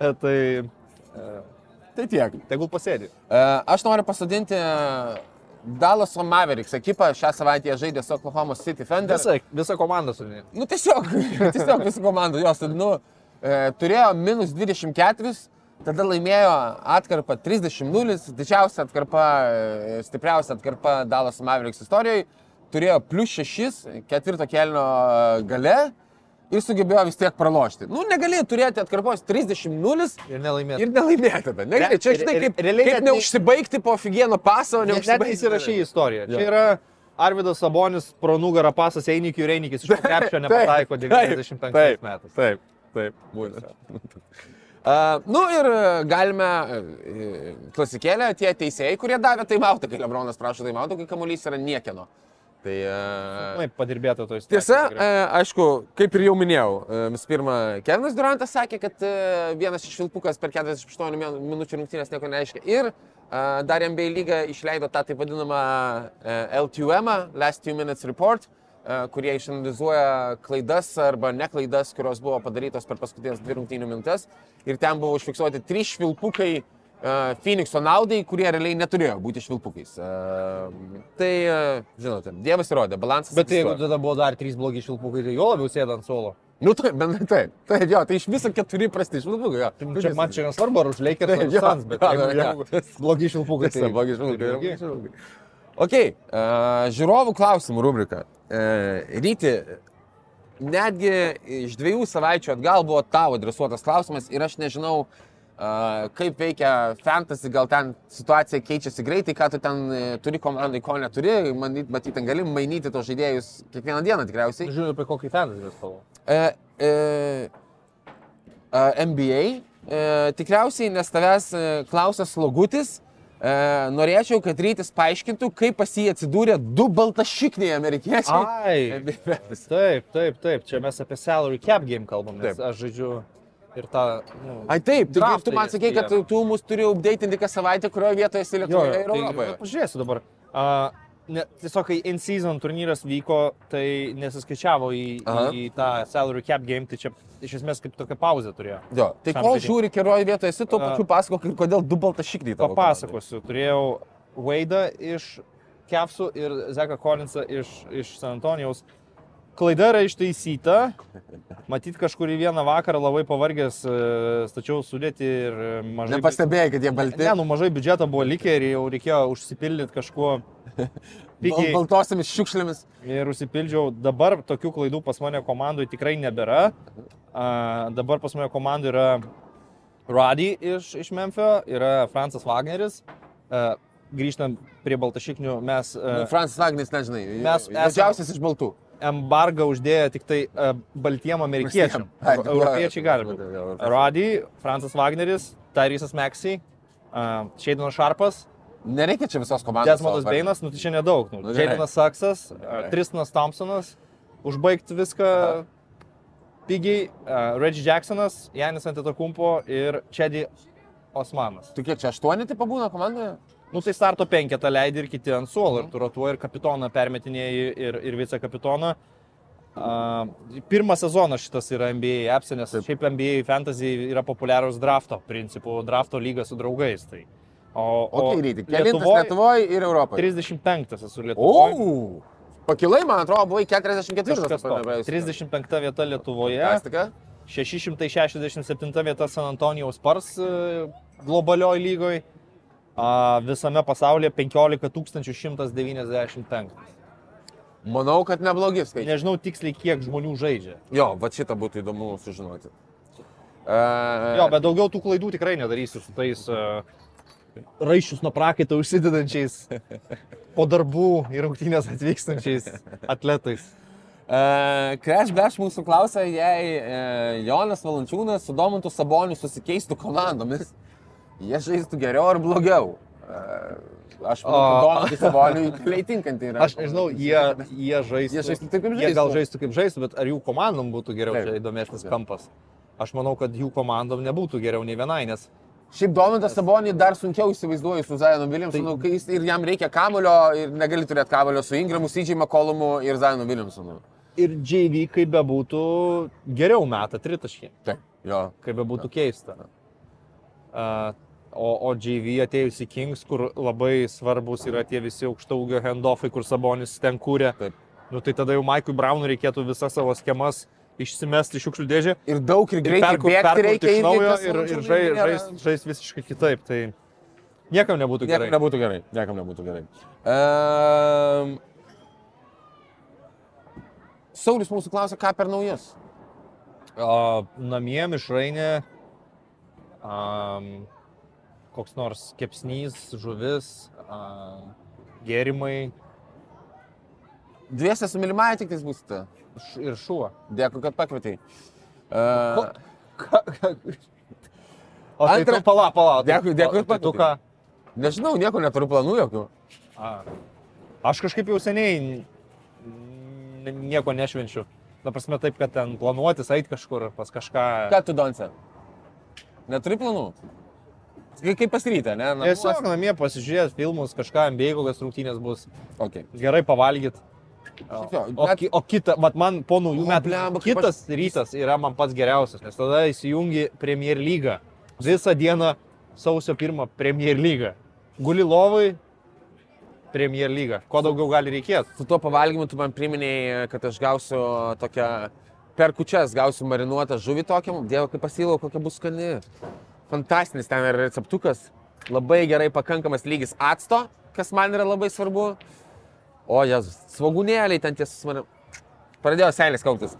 Tai tiek. Tegul pasėdi. Aš noriu pasodinti Dallas Mavericks ekipą. Šią savaitę jie žaidė su Oklahoma City Thunder. Visą komandą sudinė. Nu tiesiog visą komandą. Jos, turėjo minus 24. Tada laimėjo atkarpą 30-0, didžiausia atkarpa, stipriausia atkarpa Dallas Mavericks istorijoje. Turėjo plus 6 ketvirto kėlinio gale ir sugebėjo vis tiek pralošti. Nu, negalėjo turėti atkarpos 30-0 ir nelaimėti. Ir nelaimėti tada. Negalėjo. Čia štai kaip neužsibaigti po figieno paso, neužsibaigti. Net įsirašė į istoriją. Čia yra Arvydas Sabonis pro nugarą pasas Einikiui ir Einikis iš krepšio nepataiko 95 metais. Taip, būna. Nu ir galime klasikėlę tie teisėjai, kurie davė taimautą, kai Lebronas prašo taimautą, kai kamuolys yra niekieno. Tai padirbėta to istoriją. Tiesa, aišku, kaip ir jau minėjau, visų pirma, Kevinas Durantas sakė, kad vienas iš Švilpukas per 48 minučių rungtynės nieko neaiškia. Ir dar NBA lyga išleido tą taip vadinamą LTUM, Last 2 Minutes Report, kurie išanalizuoja klaidas arba neklaidas, kurios buvo padarytos per paskutinės 2 rungtynių minutės. Ir ten buvo užfiksuoti 3 švilpukai Phoenixo naudai, kurie realiai neturėjo būti švilpukais. Tai, žinote, Dievas įrodė, balansas. Bet jeigu tada buvo dar 3 blogi švilpukai, tai jo labiau sėda ant suolo. Nu taip, jo, tai iš viso 4 prasti švilpukai. Čia man čia nesvarbu, ar už Lakers ar už Suns, bet jeigu blogi švilpukai, tai blogi švilpukai. Ok, žiūrovų klausimų rubrika. Ryti, netgi iš 2 savaičių atgal buvo tavo adresuotas klausimas ir aš nežinau, kaip veikia fantasy, gal ten situacija keičiasi greitai, ką tu ten turi komandai, ko neturi, matyti, ten gali mainyti tos žaidėjus kiekvieną dieną tikriausiai. Žiūrėjau, apie kokį fantasy vis kalbu. NBA tikriausiai, nes tavęs klausia Slogutis. Norėčiau, kad Rytis paaiškintų, kaip pas jį atsidūrė 2 baltašikniai amerikiečiai. Taip, čia mes apie salary cap game kalbam, nes aš žaidžiu ir tą... Taip, tu man sakei, kad tu mus turi updatinti kas savaitę, kurioje vietoje esi Lietuvoje ir Europoje. Pažiūrėsiu dabar. Tiesiog, kai in-season turnyras vyko, tai nesiskaičiavo į tą salary cap game, tai čia iš esmės kaip tokia pauzė turėjo. Jo, tai kol žiūri, kurioje vietoje esi, tuo pačiu pasakok, kodėl 2 baltašikniai tavo. Papasakosiu, turėjau Wade'ą iš Cavsų ir Zeką Collinsą iš San Antonijaus. Klaida yra ištaisyta, matyt kažkur į vieną vakarą labai pavargęs stačiau sudėti ir mažai... Nepastebėjai, kad jie balti? Ne, mažai biudžeto buvo likę ir jau reikėjo užsipildyti kažkuo pigiai. Baltosiamis šiukšlėmis. Ir užsipildžiau. Dabar tokių klaidų pas mane komandoje tikrai nebėra. Dabar pas mane komandoje yra Roddy iš Memphio, yra Francas Wagneris. Grįžtant prie baltašiknių, mes... Francas Wagneris, nežinai, didžiausias iš baltų. Embargą uždėjo tik tai baltiem amerikiečiam. Europiečiai gali būti. Roddy, Francas Wagneris, Tyrese Maxey, Shadenas Sharpas. Nereikia čia visos komandos. Desmondas Bainas, tai čia nedaug. Jadenas Saksas, Tristanas Thompsonas, užbaigti viską pigiai, Reggie Jacksonas, Janis Antetokounmpo ir Chedi Osmanas. Tu kiek čia 8 tipo būna komandoje? Tai starto 5 leidi ir kiti ant suolo, ir tu rotuoji ir kapitoną permetinėjai ir vicekapitoną. Pirmas sezonas šitas yra NBA apse, nes šiaip NBA fantasy yra populiarus drafto principų, drafto lyga su draugais. Tai. Ryti, kelintas Lietuvoje ir Europoje? 35 esu Lietuvoje. Pakilai, man atrodo, buvai 44. 35 vieta Lietuvoje. Fantastika. 667 vieta San Antonijaus Spurs globalioj lygoje. Visame pasaulyje 15 195. Manau, kad neblogi skaičiai. Nežinau tiksliai, kiek žmonių žaidžia. Jo, va šitą būtų įdomu sužinoti. Jo, bet daugiau tų klaidų tikrai nedarysiu su tais raiščius nuo prakaito užsidedančiais po darbų į rungtynės atvykstančiais atletais. Crash Bash mūsų klausia, jei Jonas Valančiūnas su Domantu Saboniu susikeistų komandomis, jie žaistų geriau ar blogiau? Aš manau, kad Domantui Saboniui tikrai tinkantį yra. Aš nežinau, jie žaistų taip, kaip žaistų. Jie gal žaistų kaip žaistų, bet ar jų komandom būtų geriau, čia įdomesnis kampas. aš manau, kad jų komandom nebūtų geriau nei vienai, nes Šiaip Domantas Sabonį dar sunkiau įsivaizduoju su Zionu Williamsonu, kai ir jam reikia kamulio ir negali turėti kamulio su Ingramu, CJ McCollumu ir Zionu Williamsonu. ir JV, kaip bebūtų, geriau meta tritaškį. Taip, jo. Kaip bebūtų keista. O JV atėjus į Kings, kur labai svarbus yra tie visi aukštaugio handoffai, kur Sabonis ten kūrė. Taip. Nu tai tada jau Mike'ui Brownui reikėtų visas savo schemas išsimesti šiukšlių dėžę. Ir daug ir greitai bėgti reikia iš naujo ir žais visiškai kitaip. Tai niekam nebūtų gerai. Niekam nebūtų gerai. Saulius mūsų klausia, ką per naujas? Namie mišrainė, koks nors kepsnys, žuvis, gėrimai. Dviese su mylimąja tik tais būsite? Ir šuo. Dėkui, kad pakvietai. O tai tu pala. Dėkui, kad pakvietai. Tu ką? Nežinau, nieko neturiu planų jokių. Aš kažkaip jau seniai nieko nešvenčiu. Ta prasme taip, kad ten planuotis, eit kažkur pas kažką. Ką tu, Donce? Neturi planų? Kaip pasrytę, ne? Tiesiog namie pasižiūrėt filmus, kažką NBA, kokias rungtynės bus. Okay. Gerai pavalgyt. O kita, vat man po naujų metų, kitas rytas yra man pats geriausias, nes tada įsijungi Premier Lygą. Visą dieną sausio 1 Premier Lygą. Guli lovai, Premier Lyga. Ko daugiau gali reikėti? Su tuo pavalgymu tu man priminėjai, kad aš gausiu tokią per kūčias, gausiu marinuotą žuvį tokią. Dievo, kaip pasilau, kokia bus skani. Fantastinis ten yra receptukas. Labai gerai pakankamas lygis acto, kas man yra labai svarbu. O, Jezus, svogūnėliai ten tiesus man... Pradėjo seilės kauktis.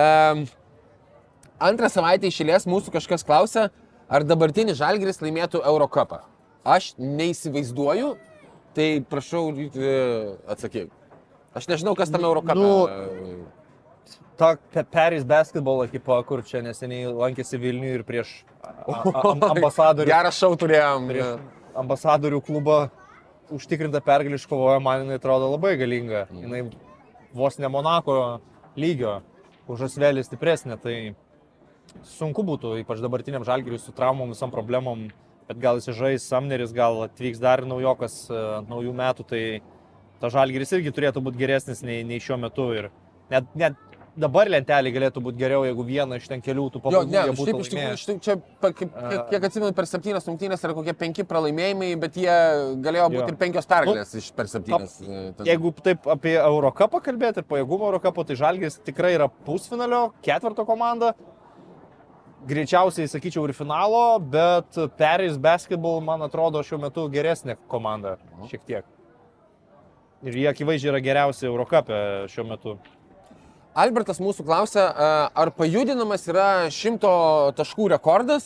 Antrą savaitę iš eilės mūsų kažkas klausia, ar dabartinis Žalgiris laimėtų Eurocupą. Aš neįsivaizduoju, tai prašau atsakyk. Aš nežinau, kas tam Eurocupą. Ta Paris basketball ekipa, kur čia neseniai lankėsi Vilniuje ir prieš ambasadorių. Gerą šau turėjom. Ambasadorių klubą užtikrinta pergalė iškovojo, man jinai atrodo labai galinga. Jinai vos ne Monako lygio, už Asvelį stipresnė, tai sunku būtų, ypač dabartiniam Žalgiriui su traumom, visam problemom, bet gal įsižais Samneris, gal atvyks dar naujokas naujų metų, tai ta Žalgiris irgi turėtų būti geresnis nei šiuo metu ir net dabar lentelė galėtų būti geriau, jeigu vieną iš ten kelių tų pabaigų jie būtų laimėję. Čia, kiek atsimenu, per 7 rungtynės yra kokie 5 pralaimėjimai, bet jie galėjo būti ir 5 pergalės per 7. Jeigu taip apie Eurocupą kalbėti ir pajėgumą Eurocupo, tai Žalgiris tikrai yra pusfinalio, 4 komanda. Greičiausiai, sakyčiau, ir finalo, bet Paris basketball, man atrodo, šiuo metu geresnė komanda, šiek tiek. Ir jie akivaizdžiai yra geriausi Eurocupe šiuo metu. Albertas mūsų klausia, ar pajudinamas yra 100 taškų rekordas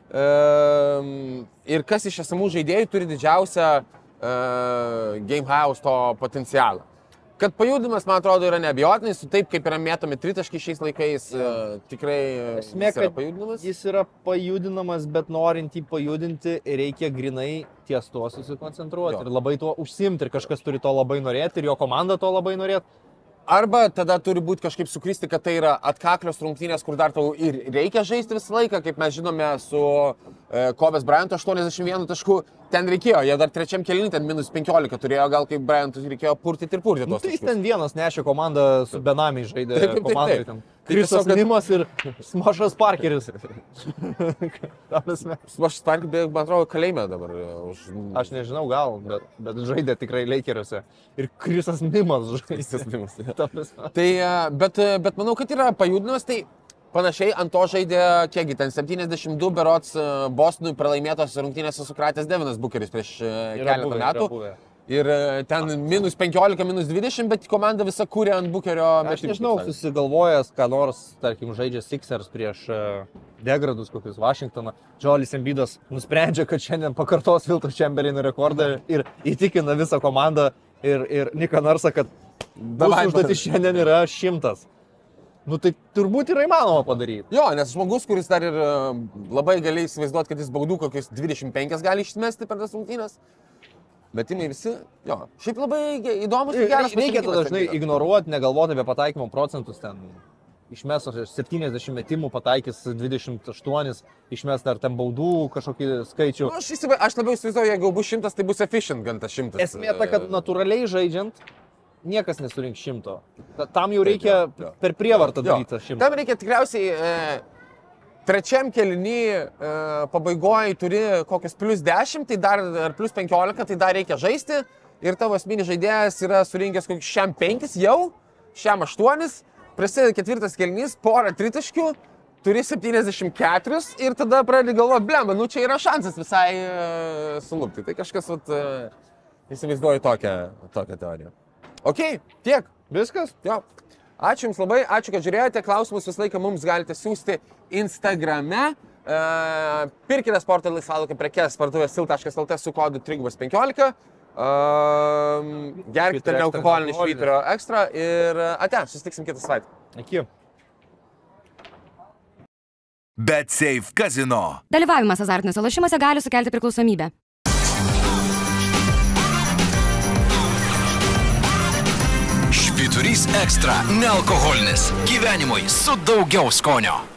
ir kas iš esamų žaidėjų turi didžiausią Gamehouse to potencialą. Kad pajudinimas, man atrodo, yra neabejotinai, su taip kaip yra mėtomi tritaškai šiais laikais, tikrai yra pajudinamas. Jis yra pajudinamas, bet norint jį pajudinti, reikia grinai ties tuo susikoncentruoti ir labai tuo užsiimti ir kažkas turi to labai norėti ir jo komanda to labai norėti. Arba tada turi būti kažkaip sukristi, kad tai yra atkaklios rungtynės, kur dar tau ir reikia žaisti visą laiką, kaip mes žinome su Kobės Bryanto 81 taškų, ten reikėjo, jie dar trečiam kėlinį ten minus 15 turėjo, gal kaip Bryantui reikėjo purtyti ir purtyti tos taškus. Tai ten vienas nešė komandą su Benamiai žaidė komandai. Krisas Nimas ir Smašas Parkeris. Smašas Parkeris, man atrodo, kalėjime dabar. Aš nežinau, gal, bet žaidė tikrai Lakeriuose. Ir Krisas Nimas žaidė. Bet manau, kad yra pajudinimas, tai panašiai ant to žaidė, kiekgi ten 72 berods Bostonui pralaimėtos rungtynėse sukratęs Devinas Bukeris prieš keletą metų. Ir ten minus 15, minus 20, bet komanda visa kūrė ant Bukerio. Aš nežinau, susigalvojęs, ką nors, tarkim, žaidžia Sixers prieš degradus kokius Vašingtoną. Joelis Embiidas nusprendžia, kad šiandien pakartos Wilto Chamberlaino rekordą ir įtikina visą komandą ir Niką Narsą, kad užduotis šiandien yra 100. Nu tai turbūt yra įmanoma padaryti. Jo, nes žmogus, kuris dar ir labai gali įsivaizduoti, kad jis baudų kokius 25 gali išmesti per tas rungtynes. Metimai visi, jo, šiaip labai įdomus ir geras. Reikia tada dažnai ignoruoti, negalvoti apie pataikymo procentus ten. išmes 70 metimų, pataikys 28, išmes dar ten baudų kažkokį skaičių. Nu, aš labiau įsivaizduoju, jeigu bus 100, tai bus efficient gan tas 100. Esmė ta, kad natūraliai žaidžiant niekas nesurinks 100. Tam jau reikia per prievartą daryti 100. Tam reikia tikriausiai trečiam kėlinį pabaigoje turi kokius plus 10, tai dar, ar plus 15, tai dar reikia žaisti. Ir tavo esminis žaidėjas yra surinkęs kokius šiam 5 jau, šiam 8, prasideda ketvirtas kėlinys, porą tritaškių, turi 74 ir tada pradedi galvoti, blemba, nu čia yra šansas visai sulupti. Tai kažkas įsivaizduoju tokią teoriją. Ok, tiek. Viskas? Jo. Ačiū Jums labai, ačiū, kad žiūrėjote. Klausimus visą laiką mums galite siūsti Instagrame. Pirkite sporto ir laisvalaikio prekes parduotuvėje sil.lt su kodu 315. Gerkite nealkoholinį švyturio ekstra ir susitiksim kitą savaitę. Iki. BetSafe Casino. Dalyvavimas azartiniuose lošimuose gali sukelti priklausomybę. Švyturys ekstra nealkoholinis. Gyvenimui su daugiau skonio.